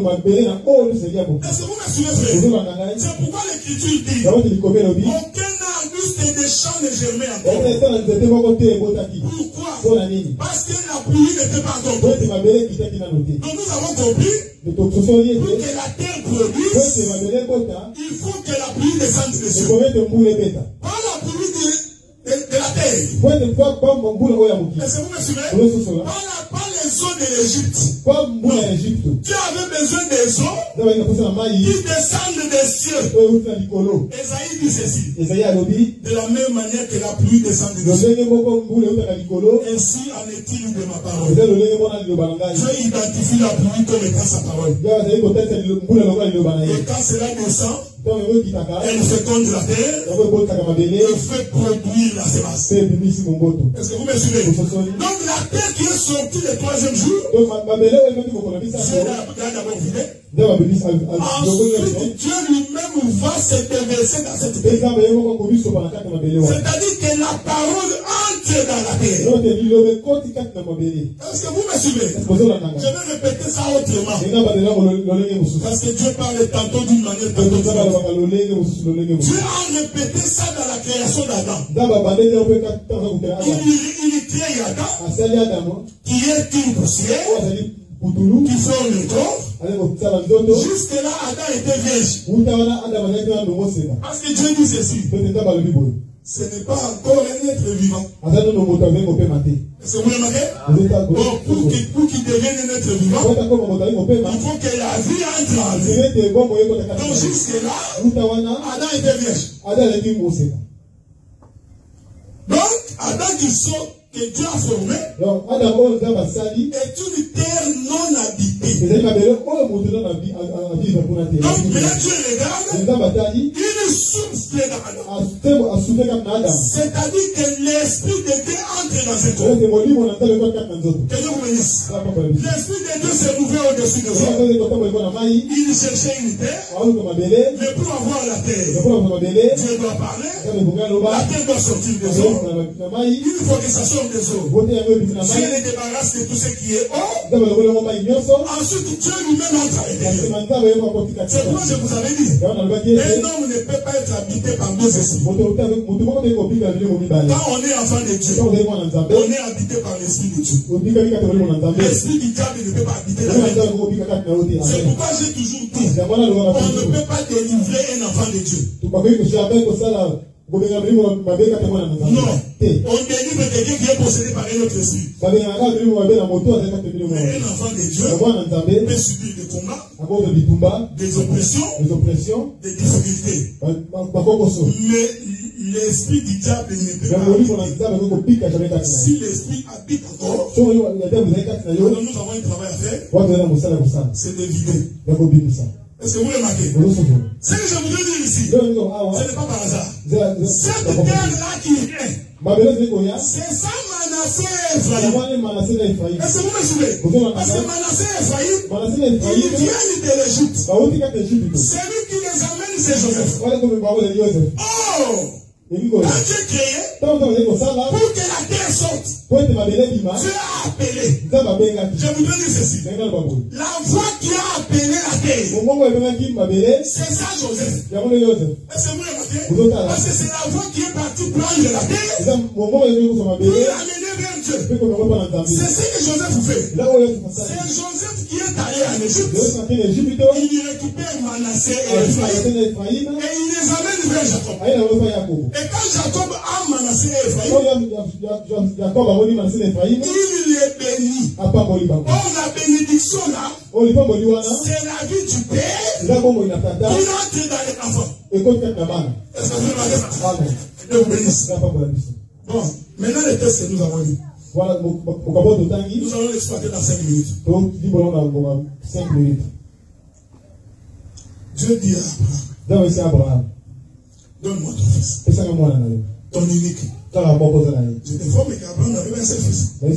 suivez, frère? C'est pourquoi l'Écriture dit aucun arbuste des champs ne germait encore. Pourquoi? Parce que la pluie n'était pas encore tombée. Donc nous avons compris, pour que la terre produise, il faut que la pluie descende dessus. Pas la pluie de la terre. Est-ce que vous me suivez? Pas les eaux de l'Égypte. Dieu avait besoin des eaux qui descendent des cieux. Esaïe dit ceci. De la même manière que la pluie descend des cieux, ainsi en est-il de ma parole. Dieu identifie la pluie comme étant sa parole. Et quand cela descend, elle féconde la terre, elle fait produire la semence. Est-ce que vous me suivez? Donc la terre qui est sortie le troisième jour, Dieu l'a d'abord vidée. Ensuite, Dieu lui-même va se déverser dans cette terre. C'est-à-dire que la parole entre dans la terre. Est-ce que vous me suivez? Je vais répéter ça autrement. Parce que Dieu parle tantôt d'une manière, tantôt d'une autre. Dieu a répété ça dans la création d'Adam. Il crée Adam, qui est une poussière, qui forme le corps. Jusque là, Adam était vierge. Parce que Dieu dit ceci. Ce n'est pas encore un être vivant. Est-ce que vous remarquez? Pour qu'il devienne un être vivant, il faut que la vie entre en lui. Donc jusque là, Adam était vierge. Donc Adam qui sort que Dieu a formé donc Adam est une terre non habitée. Donc maintenant Dieu regarde une source c'est-à-dire que l'esprit de Dieu entre dans ce corps. Que Dieu vous bénisse. L'esprit de Dieu s'est ouvert au-dessus de vous. Il cherchait une terre, mais pour avoir la terre, Dieu doit parler, la terre doit sortir des eaux. Il faut que ça sorte des eaux. Dieu les débarrasse de tout ce qui est eau. Ensuite, Dieu lui-même entre à l'intérieur. C'est pourquoi je vous avais dit, un homme ne peut pas être habité par deux esprits. Quand on est enfant de Dieu, on est habité par l'esprit de Dieu. L'esprit du diable ne peut pas habiter la maison. C'est pourquoi j'ai toujours dit, on ne peut pas délivrer un enfant de Dieu. Non, on délivre quelqu'un qui est possédé par un autre esprit. Mais un enfant de Dieu peut subir des combats, des oppressions, des difficultés. Mais l'esprit du diable ne peut pas habiter. Si l'esprit habite encore, alors nous avons un travail à faire, c'est de vider. Est-ce que vous remarquez? Ce que je voudrais dire ici, ce n'est pas par hasard. Cette terre-là qui vient, c'est ça Manassé et Ephraïm. Est-ce que vous me suivez? Parce que Manassé et Ephraïm, ils viennent de l'Égypte. Celui qui les amène, c'est Joseph. Oh! Quand Dieu créé, pour que la terre sorte, Dieu a appelé. Je voudrais dire ceci. La voix qui a appelé la terre, c'est ça Joseph. Est-ce que vous remarquez? Parce que c'est la voix qui est partie prendre la terre pour l'amener vers Dieu. C'est ce que Joseph fait. C'est Joseph qui est allé en Égypte. Il récupère Manassé et Ephraïm. Et il les amène vers Jacob. Et quand Jacob a Manassé et Ephraïm, il les bénit. Or la bénédiction là, c'est la vie du père qui entre dans les enfants. Est-ce que vous remarquez ça? Dieu vous bénisse. Bon, maintenant les tests que nous avons dit. Nous allons l'exploiter dans 5 minutes. Dieu dit à Abraham, donne-moi ton fils. Ton unique. Je t'informe qu'Abraham n'avait pas un seul fils. Quand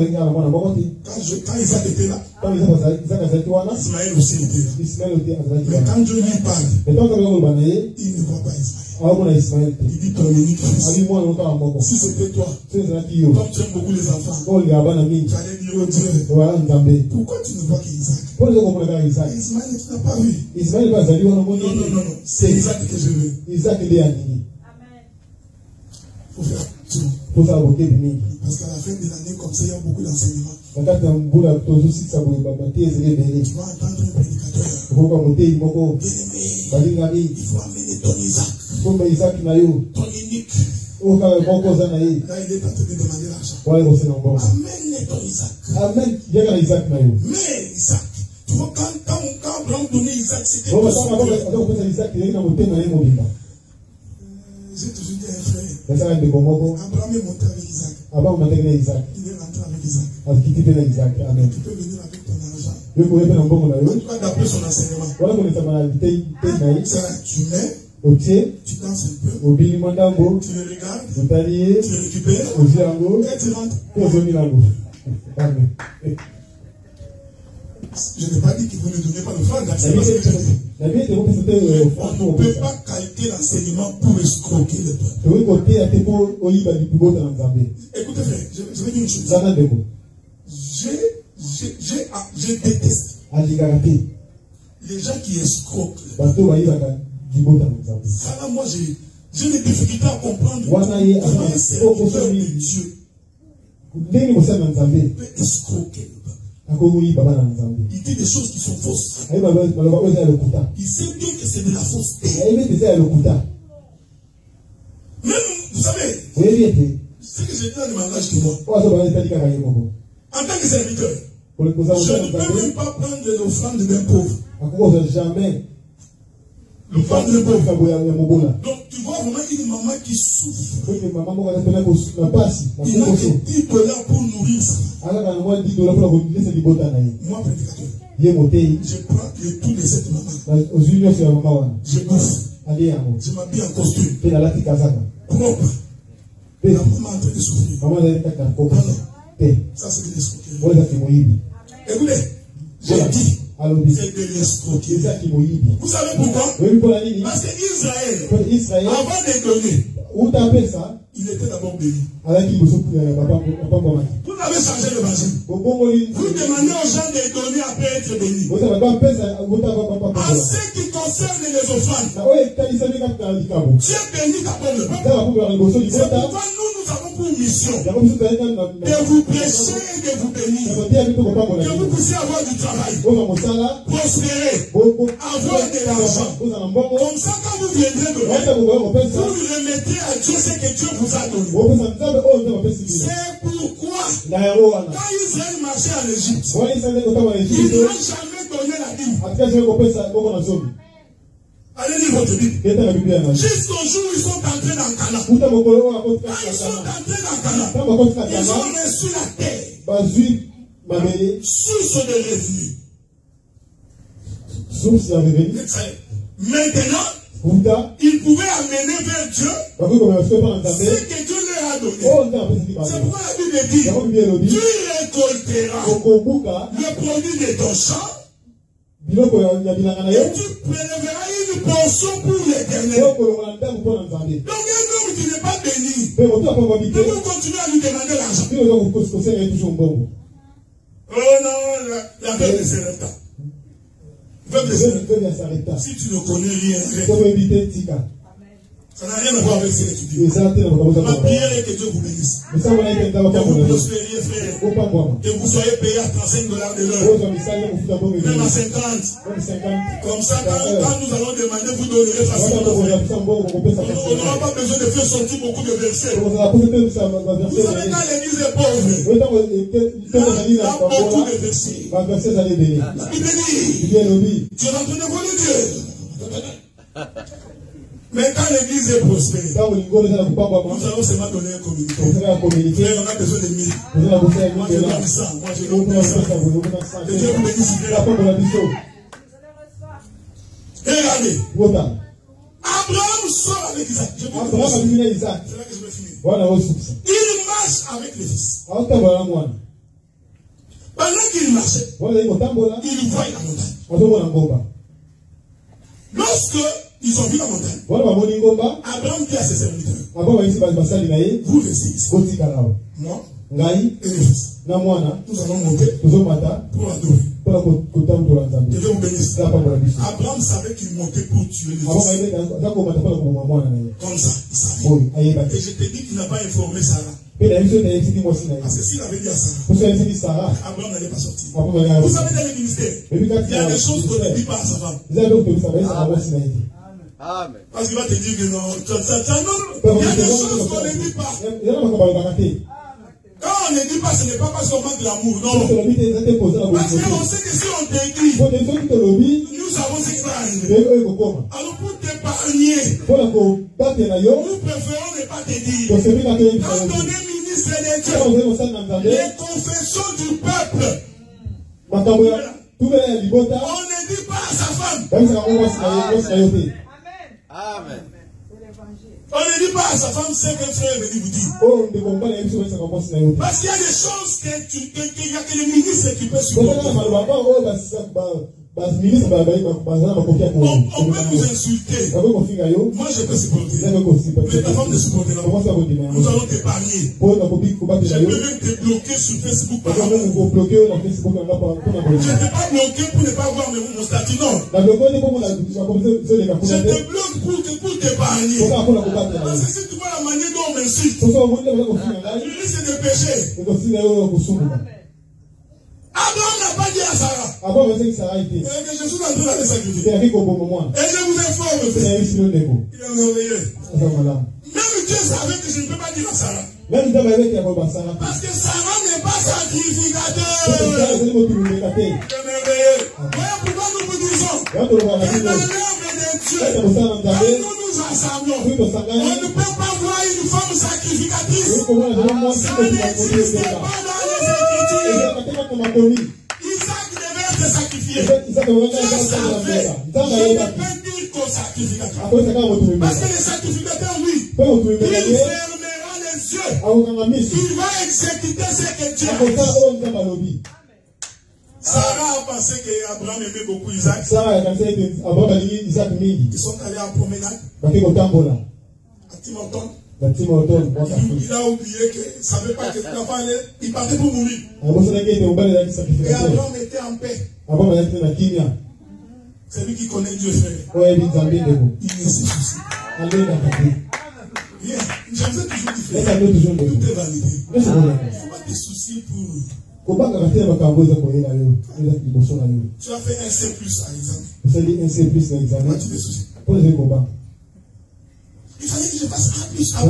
Isaac était là, Ismaël aussi était là. Mais quand Dieu lui parle, il ne voit pas Ismaël. Il dit ton unique fils. Si c'était toi, comme tu aimes beaucoup les enfants, tu allais dire au Dieu, pourquoi tu ne vois qu'Isaac? Ismaël, tu n'as pas vu. Non. C'est Isaac que je veux. Il faut faire tout. Parce qu'à la fin de l'année, comme ça, il y a beaucoup d'enseignements. Tu vas entendre un prédicateur. Bien-aimé, il faut amener ton Isaac. Ton unique. Là, il est en train de demander l'argent. Amène ton Isaac. Mais Isaac, tu vois, quand Abraham donnait Isaac, c'était pour ça. J'ai toujours dit à un frère, Abraham est monté avec Isaac. Il est rentré avec Isaac. Tu peux venir avec ton argent. En tout cas, d'après son enseignement. Tu mets, tu danses un peu, tu le regardes, tu le récupères, et tu rentres. Je n'ai pas dit que vous ne donnez pas l'offrande. C'est parce que je dis. On ne peut pas calquer l'enseignement pour escroquer le peuple. Écoutez frère, je vais dire une chose. Je déteste les gens qui escroquent. Ça là, moi j'ai des difficultés à comprendre comment un serviteur de Dieu peut escroquer. Il dit des choses qui sont fausses. Il sait bien que c'est de la fausseté. Même, vous savez, ce que j'ai dit dans le langage de moi, en tant que serviteur, je ne peux même pas prendre l'offrande d'un pauvre. L'offrande d'un pauvre. Donc tu vois vraiment une maman qui qui souffre, il n'a que $10 pour nourrir ça. Moi, prédicateur, je prends le tout de cette maman. Je bouffe. Je m'habille en costume. Propre. La maman est en train de souffrir. Ça, c'est de l'escroquerie. Écoutez, j'ai dit. C'est de l'escroquerie. Vous savez pourquoi? Parce que Israël, avant de donner, il était d'abord béni. Vous avez changé l'évangile. Vous demandez aux gens de donner après être bénis. En ce qui concerne les offrandes, Dieu bénit d'abord le peuple. C'est pourquoi nous avons pour mission de vous prêcher et de vous bénir. Que vous puissiez avoir du travail, prospérer, avoir de l'argent. Comme ça, quand vous viendrez de loin, vous remettrez à Dieu ce que Dieu vous a donné. C'est pourquoi, quand Israël marchait en Égypte, ils n'ont jamais donné la Bible. Allez lire votre Bible. Jusqu'au jour où ils sont entrés dans Canaan. Quand ils sont entrés dans Canaan, ils ont reçu la terre. Source de revenus. Maintenant, ils pouvaient amener vers Dieu ce que Dieu leur a donné. C'est pourquoi la Bible dit, tu récolteras le produit de ton champ et tu prélèveras une portion pour l'Éternel. Donc un homme qui n'est pas béni, ne peut continuer à lui demander l'argent. Oh non, la paix ne s'arrête pas. Si tu ne connais rien, ça n'a rien à voir avec ce que tu dis. Ma prière est que Dieu vous bénisse. Que vous prospériez, frère. Que vous soyez payé à $35 de l'heure. Même à 50. Comme ça, quand nous allons demander, vous donnerez facilement. On n'aura pas besoin de faire sortir beaucoup de versets. Vous savez, quand l'église est pauvre, il y a beaucoup de versets. Tu es en train de voler Dieu. Mais quand l'église est prospère, nous allons seulement donner un communiqué. Frère, on a besoin de 1000. Moi, je donne 100. Moi, je donne 100. Que Dieu vous bénisse. Regardez. Abraham sort avec Isaac. C'est là que je vais finir. Il marche avec les fils. Pendant qu'il marchait, il voit la montagne. Lorsque ils ont vu la montagne, Abraham dit à ses serviteurs, vous restez ici. Moi et les fils, nous allons monter pour adorer. Que Dieu vous bénisse. Abraham savait qu'il montait pour tuer les fils. Comme ça, il savait. Et je te dis qu'il n'a pas informé Sarah. Parce que s'il avait dit à Sarah, Abraham n'allait pas sortir. Vous savez, dans le ministère, il y a des choses qu'on ne dit pas à sa femme. Amen. Parce qu'il va te dire que non, il y a des choses qu'on ne dit pas. Quand on ne dit pas, ce n'est pas parce qu'on manque l'amour, non. Parce qu'on sait que si on te dit, nous savons ce qui va arriver. Alors pour t'épargner, nous préférons ne pas te dire. Quand on est ministre de Dieu, les confessions du peuple, on ne dit pas à sa femme. Amen. On ne dit pas à sa femme ce qu'un frère est venu vous dire. Parce qu'il y a des choses qu'il y a que les ministres qui peuvent supporter. On peut nous insulter. Moi je peux supporter. Mais ta femme ne supportera pas. Nous allons t'épargner. Je peux même te bloquer sur Facebook. Je ne t'ai pas bloqué pour ne pas voir mon statut, non. Je te bloque pour t'épargner. Parce que si tu vois la manière dont on m'insulte, tu risques de pécher. Abraham n'a pas dit à Sarah que je suis en train d'aller sacrifier. Et je vous informe, il est merveilleux. Même Dieu savait que je ne peux pas dire à Sarah. Parce que Sarah n'est pas sacrificateur. C'est merveilleux. Voilà pourquoi nous vous disons, dans l'œuvre de Dieu, quand nous nous assemblons, on ne peut pas voir une femme sacrificatrice. Ça n'existe pas dans les Écritures. Isaac devait être sacrifié. Dieu savait que je ne peux dire qu'au sacrificateur. Parce que le sacrificateur, lui, il fermera les yeux. Il va exécuter ce que Dieu a dit. Sarah a pensé qu'Abraham aimait beaucoup Isaac. Ils sont allés en promenade. À Timothy. Il a oublié qu'il ne savait pas que il partait pour mourir. Et Abraham était en paix. C'est lui qui connaît Dieu, frère. Il ne se soucie. Bien, je vous ai toujours dit, frère, tout est validé. Il ne faut pas te soucier pour... Tu as fait un C+ à l'examen. Pourquoi tu te soucies? Il fallait que je fasse A+.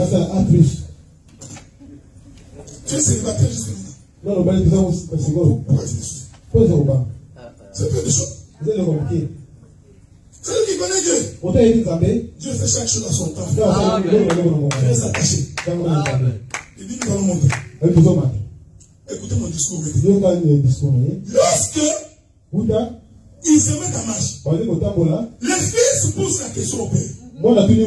Tu es célibataire jusqu'à maintenant. Pourquoi tu te soucies? C'est peu de choses. C'est lui qui connaît Dieu. Dieu fait chaque chose à son temps. Dieu est attaché. Il dit nous allons monter. Écoutez mon discours. Lorsque il se met en marche, le fils pose la question au père. Il dit,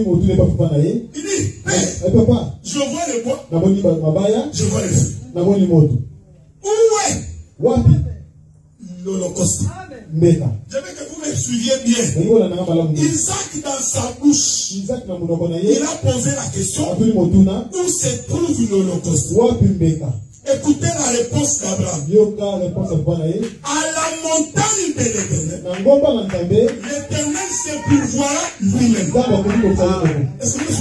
Père, je vois le bois, je vois le feu. Où est l'Holocauste? Je veux que vous me suiviez bien. Isaac dans sa bouche, il a posé la question, où se trouve l'Holocauste? Écoutez la réponse d'Abraham. À la montagne de l'Éternel, l'Éternel se pourvoira lui-même. Est-ce que vous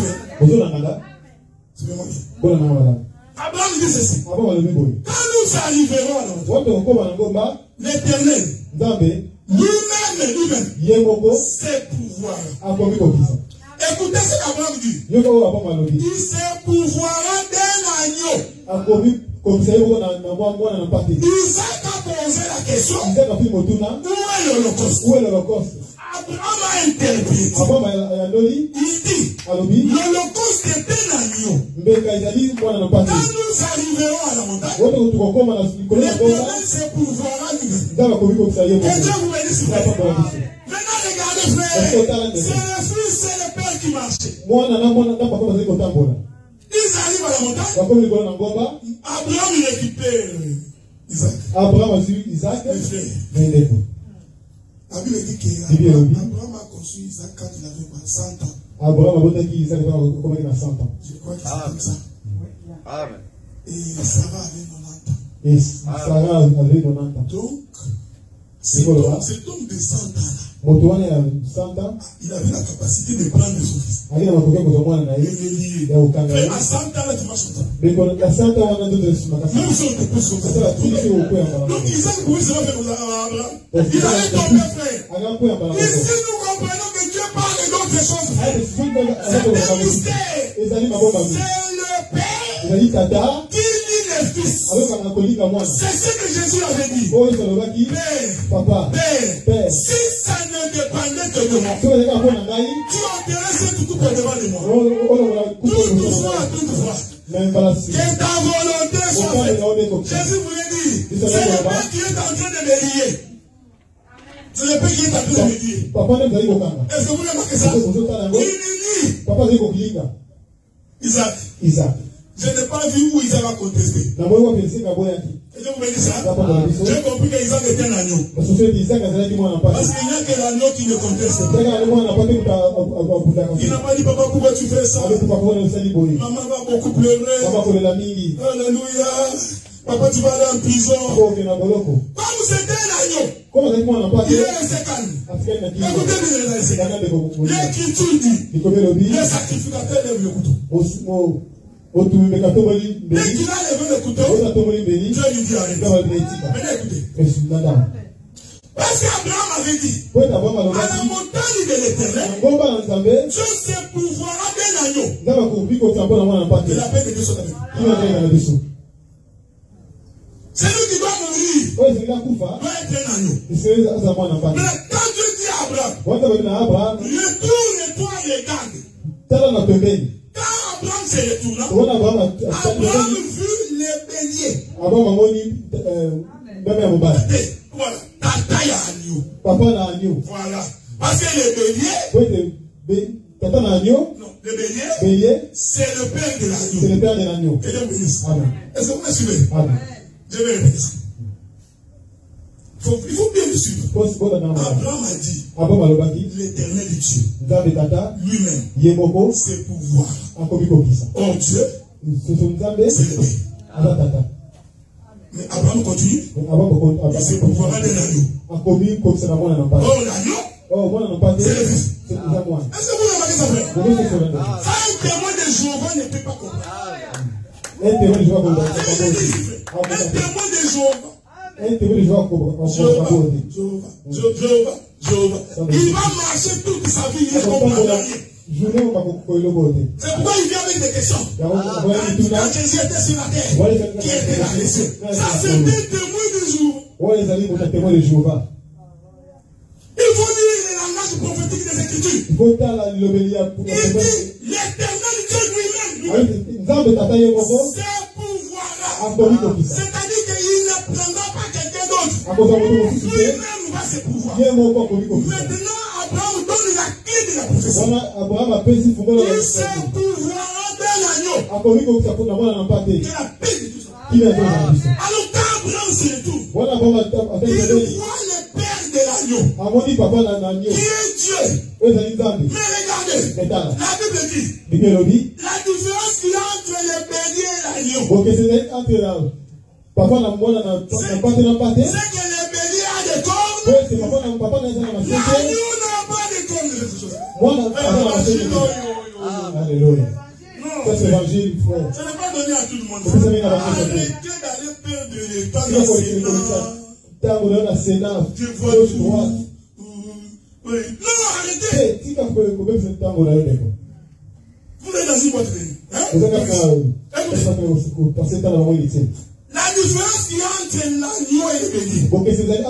souvenez? Abraham dit ceci. Quand nous arriverons à l'endroit, l'Éternel lui-même se pourvoira. Écoutez ce qu'Abraham dit. Il se pourvoira d'un agneau. Isaac a posé la question, où est l'Holocauste? Abraham a interprété. Il dit, l'Holocauste est un agneau. Quand nous arriverons à la montagne, l'Éternel se pourvoira lui-même. Que Dieu vous bénisse. Maintenant regardez frère, c'est le fils, c'est le père qui marchait. Ils arrivent à la montagne. Abraham il récupère Isaac. Abraham a su Isaac. La Bible dit qu'Abraham a conçu Isaac quand il avait 100 ans. Abraham a dit qu'Isaac avait 100 ans. Je crois que c'est comme ça. Amen. Et Sarah avait 90 ans. Et Sarah avait 90 ans. Donc, cet homme de 100 ans là, il avait la capacité de prendre son fils. Et le lier. À 100 ans là, tu marches comme ça. Même si on te pousse comme ça. Donc Isaac pouvait se faire comme ça à Abraham. Il allait tomber, frère. Ici nous comprenons que Dieu parle d'autres choses. C'est un mystère. C'est le Père qui dit le Fils. C'est ce que Jésus avait dit. Père, si ça ne dépendait que de moi, tu enterrais ce tout devant de moi. Toutefois. Que ta volonté soit faite. Jésus voulait dire, c'est le Père qui est en train de me lier. C'est le Père qui est en train de me lier. Est-ce que vous remarquez ça? Il lie Isaac. Je n'ai pas vu où Isaac a contesté. Et je vous dis ça. J'ai compris qu'Isaac était un agneau. Parce qu'il n'y a que l'agneau qui ne conteste pas. Il n'a pas dit, papa, pourquoi tu fais ça? Maman va beaucoup pleurer. Alléluia. Papa, tu vas aller en prison. Comme c'était un agneau, il est resté calme. Écoutez bien, l'Écriture dit, les sacrificateurs lèvent le couteau. Dès qu'il a levé le couteau, Dieu lui dit arrête. Venez écouter. Parce qu'Abraham avait dit, à la montagne de l'Éternel, Dieu se pourvoira d'un agneau. Et la paix de Dieu soit avec lui. C'est lui qui doit mourir. Doit être un agneau. Mais quand Dieu dit à Abraham, Retourne-toi les gangs. Quand Abraham se retourna, Abraham vit les béliers. Voilà, ta taille à agneau. Voilà. Parce que les béliers, non, le bélier, c'est le père de l'agneau. C'est le père de l'agneau. Et Dieu bénisse. Amen. Est-ce que vous me suivez? Amen. Je vais répéter ça. Il faut bien le suivre. Abraham a dit, l'éternel Dieu, lui-même, c'est pouvoir. Oh Dieu, c'est le père. Mais Abraham continue. Il se pouvoir de l'agneau. Oh l'agneau, c'est le fils. Est-ce que vous remarquez ça, frère? Ça, un témoin de Jéhovah ne peut pas comprendre. Un témoin de Jéhovah. Il va marcher toute sa vie, il est comme un dernier. C'est pourquoi il vient avec des questions. Quand Jésus était sur la terre, qui était dans les cieux? Ça, c'est des témoins de Jéhovah. Il faut dire le langage prophétique des Écritures. Il dit l'éternel Dieu lui-même, c'est pouvoir. C'est-à-dire qu'il ne prendra pas quelqu'un d'autre. Lui-même va se pouvoir. Maintenant, Abraham donne la clé de la prophétie. Il se pouvoir d'un agneau. Il a paix de tout ça. Alors quand Abraham se retourne, il voit le père de l'agneau. Qui est Dieu. Mais regardez, la Bible dit, la différence qu'il y a entre le bélier et l'agneau, c'est que le bélier a des cornes, l'agneau n'a pas de cornes. Alléluia. Ça, c'est l'évangile, frère. Ce n'est pas donné à tout le monde. Arrêtez d'aller perdre le temps dans le Sénat. Je vois tout. Oui. Non, arrêtez. Vous êtes dans une boîte de nuit. La différence qu'il y a entre l'agneau et le bélier, c'est que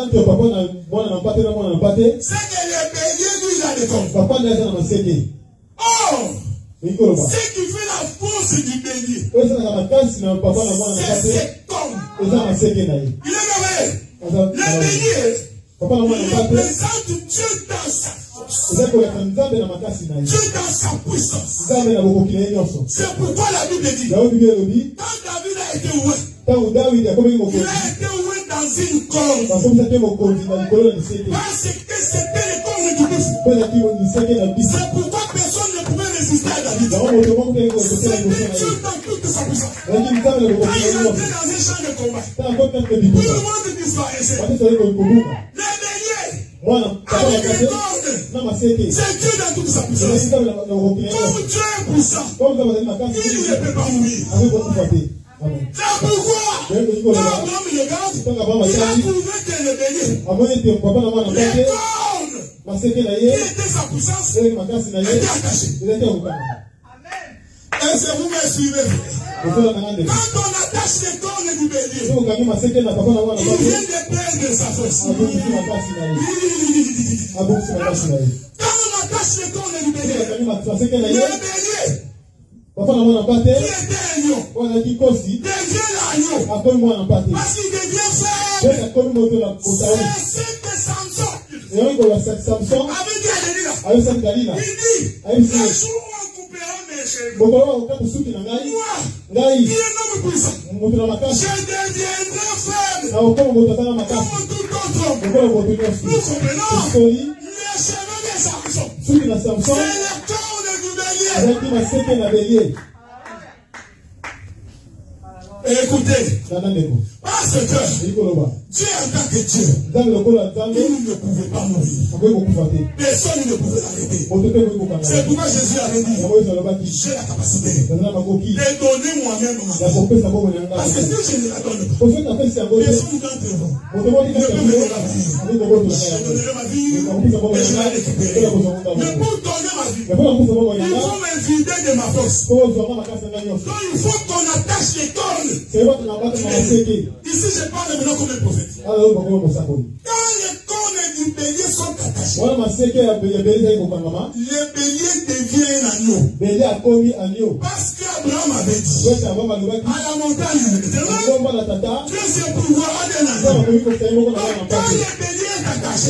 le bélier, lui, il a des cornes. Oh! Ce qui fait la force du bélier, c'est ses cornes. Il est merveilleux. Le bélier, il représente Dieu dans sa force. Dieu dans sa puissance. C'est pourquoi la Bible dit, quand David a été oué, il a été oué dans une corne. Parce que c'était les cornes du buffle. C'est pourquoi personne ne pouvait résister à David. C'était Dieu dans toute sa puissance. Quand il entrait dans un champ de combat, tout le monde disparaissait. Le bélier, avec les cornes, c'est Dieu dans toute sa puissance. Comme Dieu est puissant, il ne peut pas mourir. C'est pourquoi, quand Abraham regarde, il a trouvé que le bélier, les cornes, qui était sa puissance, étaient attachées. Est-ce que vous me suivez? Quand on attache les cornes du bélier, il vient de perdre sa force. Quand on attache les cornes du bélier, le bélier, qui était agneau, devient l'agneau. Parce qu'il devient faible. C'est que Samson avait dit à Delilah, il dit, un jour on coupera mes cheveux. Moi, qui est un homme puissant, je deviendrai faible. Comme tout autre homme. Nous comprenons les cheveux de Samson. C'est le corps du bélier. Écoutez, parce que Dieu en tant que Dieu, il ne pouvait pas mourir. Personne ne pouvait l'arrêter. C'est pourquoi Jésus avait dit, j'ai la capacité de donner moi-même ma vie. Parce que si je ne la donne pas, personne d'entre vous ne peut me la vie. Je donnerai ma vie et je la récupérerai. Mais pour donner ma vie, il faut me vider de ma force. Donc il faut qu'on attache les cornes. Ici, je parle maintenant comme un prophète. Quand les cornes du béliers sont attachés. Le bélier devient un agneau. Parce qu'Abraham avait dit à la montagne, Dieu s'est pouvoir un agneau. Quand le bélier est attaché,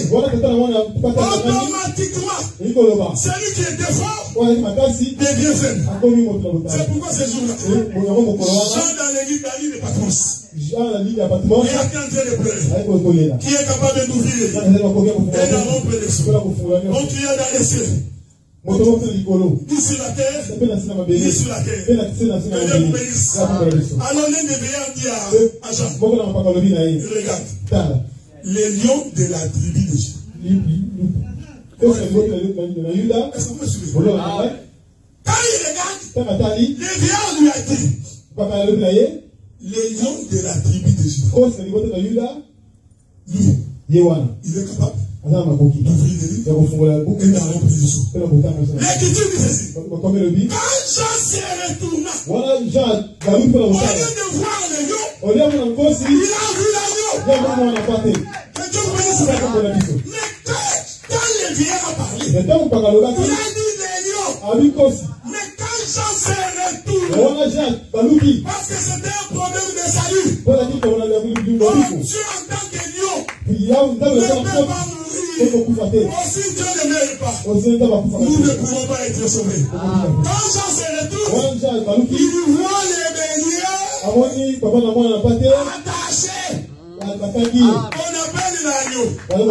automatiquement, celui qui était fort devient faible. C'est pourquoi ces jours-là, Jean dans l'église d'Ali de Patmos, il est en train de pleurer. Qui est capable d'ouvrir les yeux et d'rompre les cieux. On crie dans les cieux. Ni sur la terre, ni sur la terre. Que Dieu vous bénisse. Alors l'un des veilleurs dit à Jean, regarde, les lions de la tribu de Juda. Est-ce que vous me suivez? Quand il regarde, les veilleurs lui a dit, les lions de la tribu de Juda. Lui, il est capable d'ouvrir les livres et d'rompre les sceaux. L'Écriture dit ceci. Quand Jean se retourna, au lieu de voir le lion, il a vu l'agneau. Que Dieu vous bénisse. Mais quand le vieillard a parlé, il a dit les lions. Mais quand Jean se retourna, parce que c'était un problème de salut, Dieu en tant que lion ne peut pas mourir. Aussi Dieu ne meurt pas. Nous ne pouvons pas être sauvés. Quand Jean se retourne, il voit les béliers attachés. On appelle l'agneau.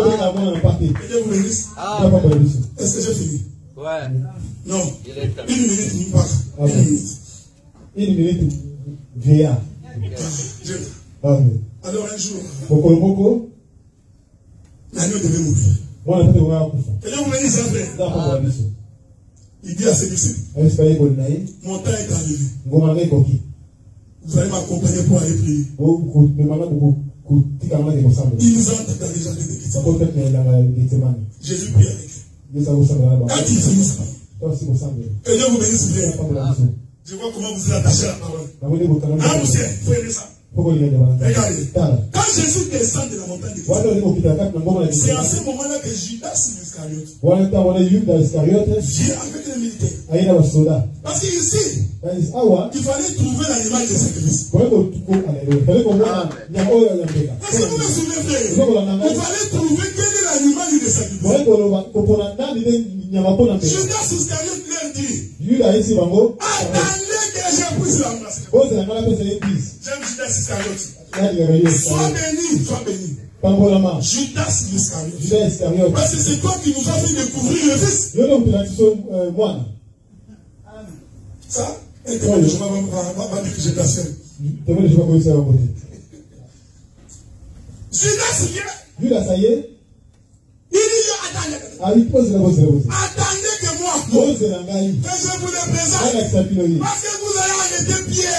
Est-ce que j'ai fini? Ouais. Non. Une minute, une part. Une minute. Via. Alors un jour, l'agneau devait mourir. Que Dieu vous bénisse, frère. Il dit à ses disciples, mon temps est arrivé. Vous allez m'accompagner pour aller prier. Ils entrent dans les jardins de Gethsemane. Jésus prie avec eux. Quand ils finissent, que Dieu vous bénisse, frère. Je vois comment vous êtes attachés à la parole. Ah, vous êtes, frère et ça. Regardez, quand Jésus descend de la montagne de Gethsemane, c'est à ce moment-là que Judas Iscariote vient avec les militaires. Parce qu'ici, il fallait trouver l'animal de sacrifice. Est-ce que vous me souvenez, frère? Il fallait trouver quel est l'animal de sacrifice. Judas Iscariote leur dit, attendez que je puisse l'embrasser. J'aime Judas Iscariote. Sois béni, sois béni. Judas Iscariote. Parce que c'est toi qui nous as fait découvrir le Fils. Ça, et comment je vais dire que j'ai placé. Judas vient. Il dit, attendez que moi, que je vous le présente. Parce que vous allez arrêter pied.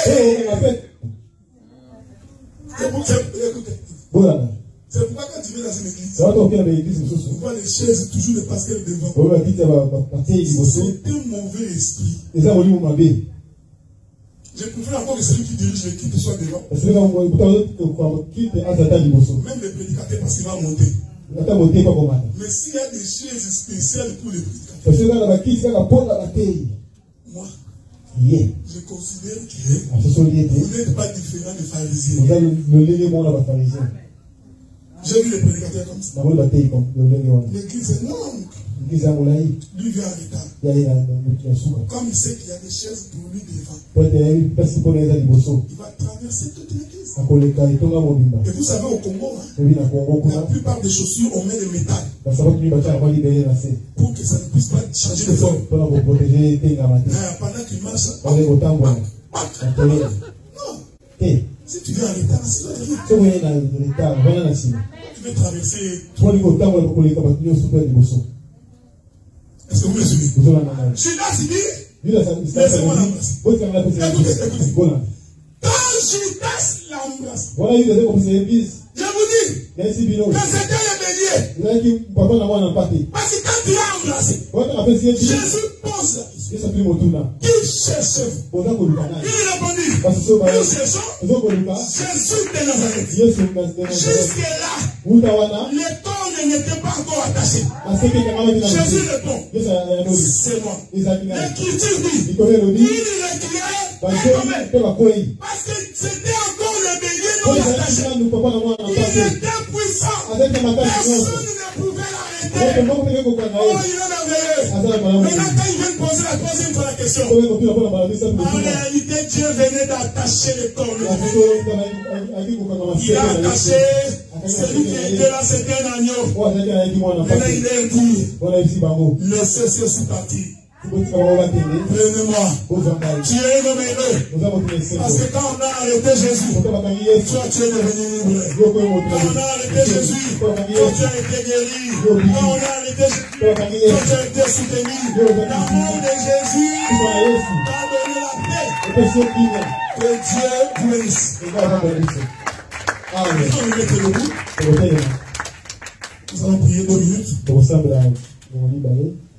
C'est pourquoi quand tu viens dans une église, on voit les chaises toujours de pasteur devant. C'est un mauvais esprit. Je préfère encore que celui qui dirige l'équipe soit devant. Même le prédicateur parce qu'il va monter. Mais s'il y a des chaises spéciales pour les prédicateurs, moi, je considère que vous n'êtes pas différent des pharisiens. J'ai vu les prédicateurs comme ça. L'église est longue. Lui vient en retard. Comme il sait qu'il y a des chaises pour lui devant, il va traverser toute l'église. Et vous savez, au Congo, la plupart des chaussures, on met le métal pour que ça ne puisse pas changer de forme. Pendant qu'il marche, non. Si tu viens en retard, c'est pas rien. Tu veux traverser. Est-ce que vous me suivez? Judas dit, laissez-moi l'embrasser. Écoutez. Quand Judas l'embrasse, je vous dis que c'était le bélier. Parce que quand tu l'as embrassé, Jésus pose la question. Qui cherchez-vous? Il répondit, nous cherchons Jésus de Nazareth. Jusque-là, le temps ne elle n'était pas encore attachée. Jésus répond, c'est moi. L'Écriture dit, il reculait, parce que c'était encore le bélier non attaché. Il était puissant. Personne ne pouvait l'arrêter. Oh, il en avait. Maintenant, quand il vient de poser la troisième fois la question, en réalité, Dieu venait d'attacher le corps. Il a attaché celui qui était là, c'était un agneau. Maintenant, il est dit, laissez ceci partir. Prenez-moi. Tu es nommé. Parce que quand on a arrêté Jésus, toi tu es devenu libre. Quand on a arrêté Jésus, toi tu as été guéri. Quand on a arrêté Jésus, toi tu as été soutenu. L'amour de Jésus t'a donné la paix. Que Dieu bénisse. Amen. Nous allons prier 2 minutes.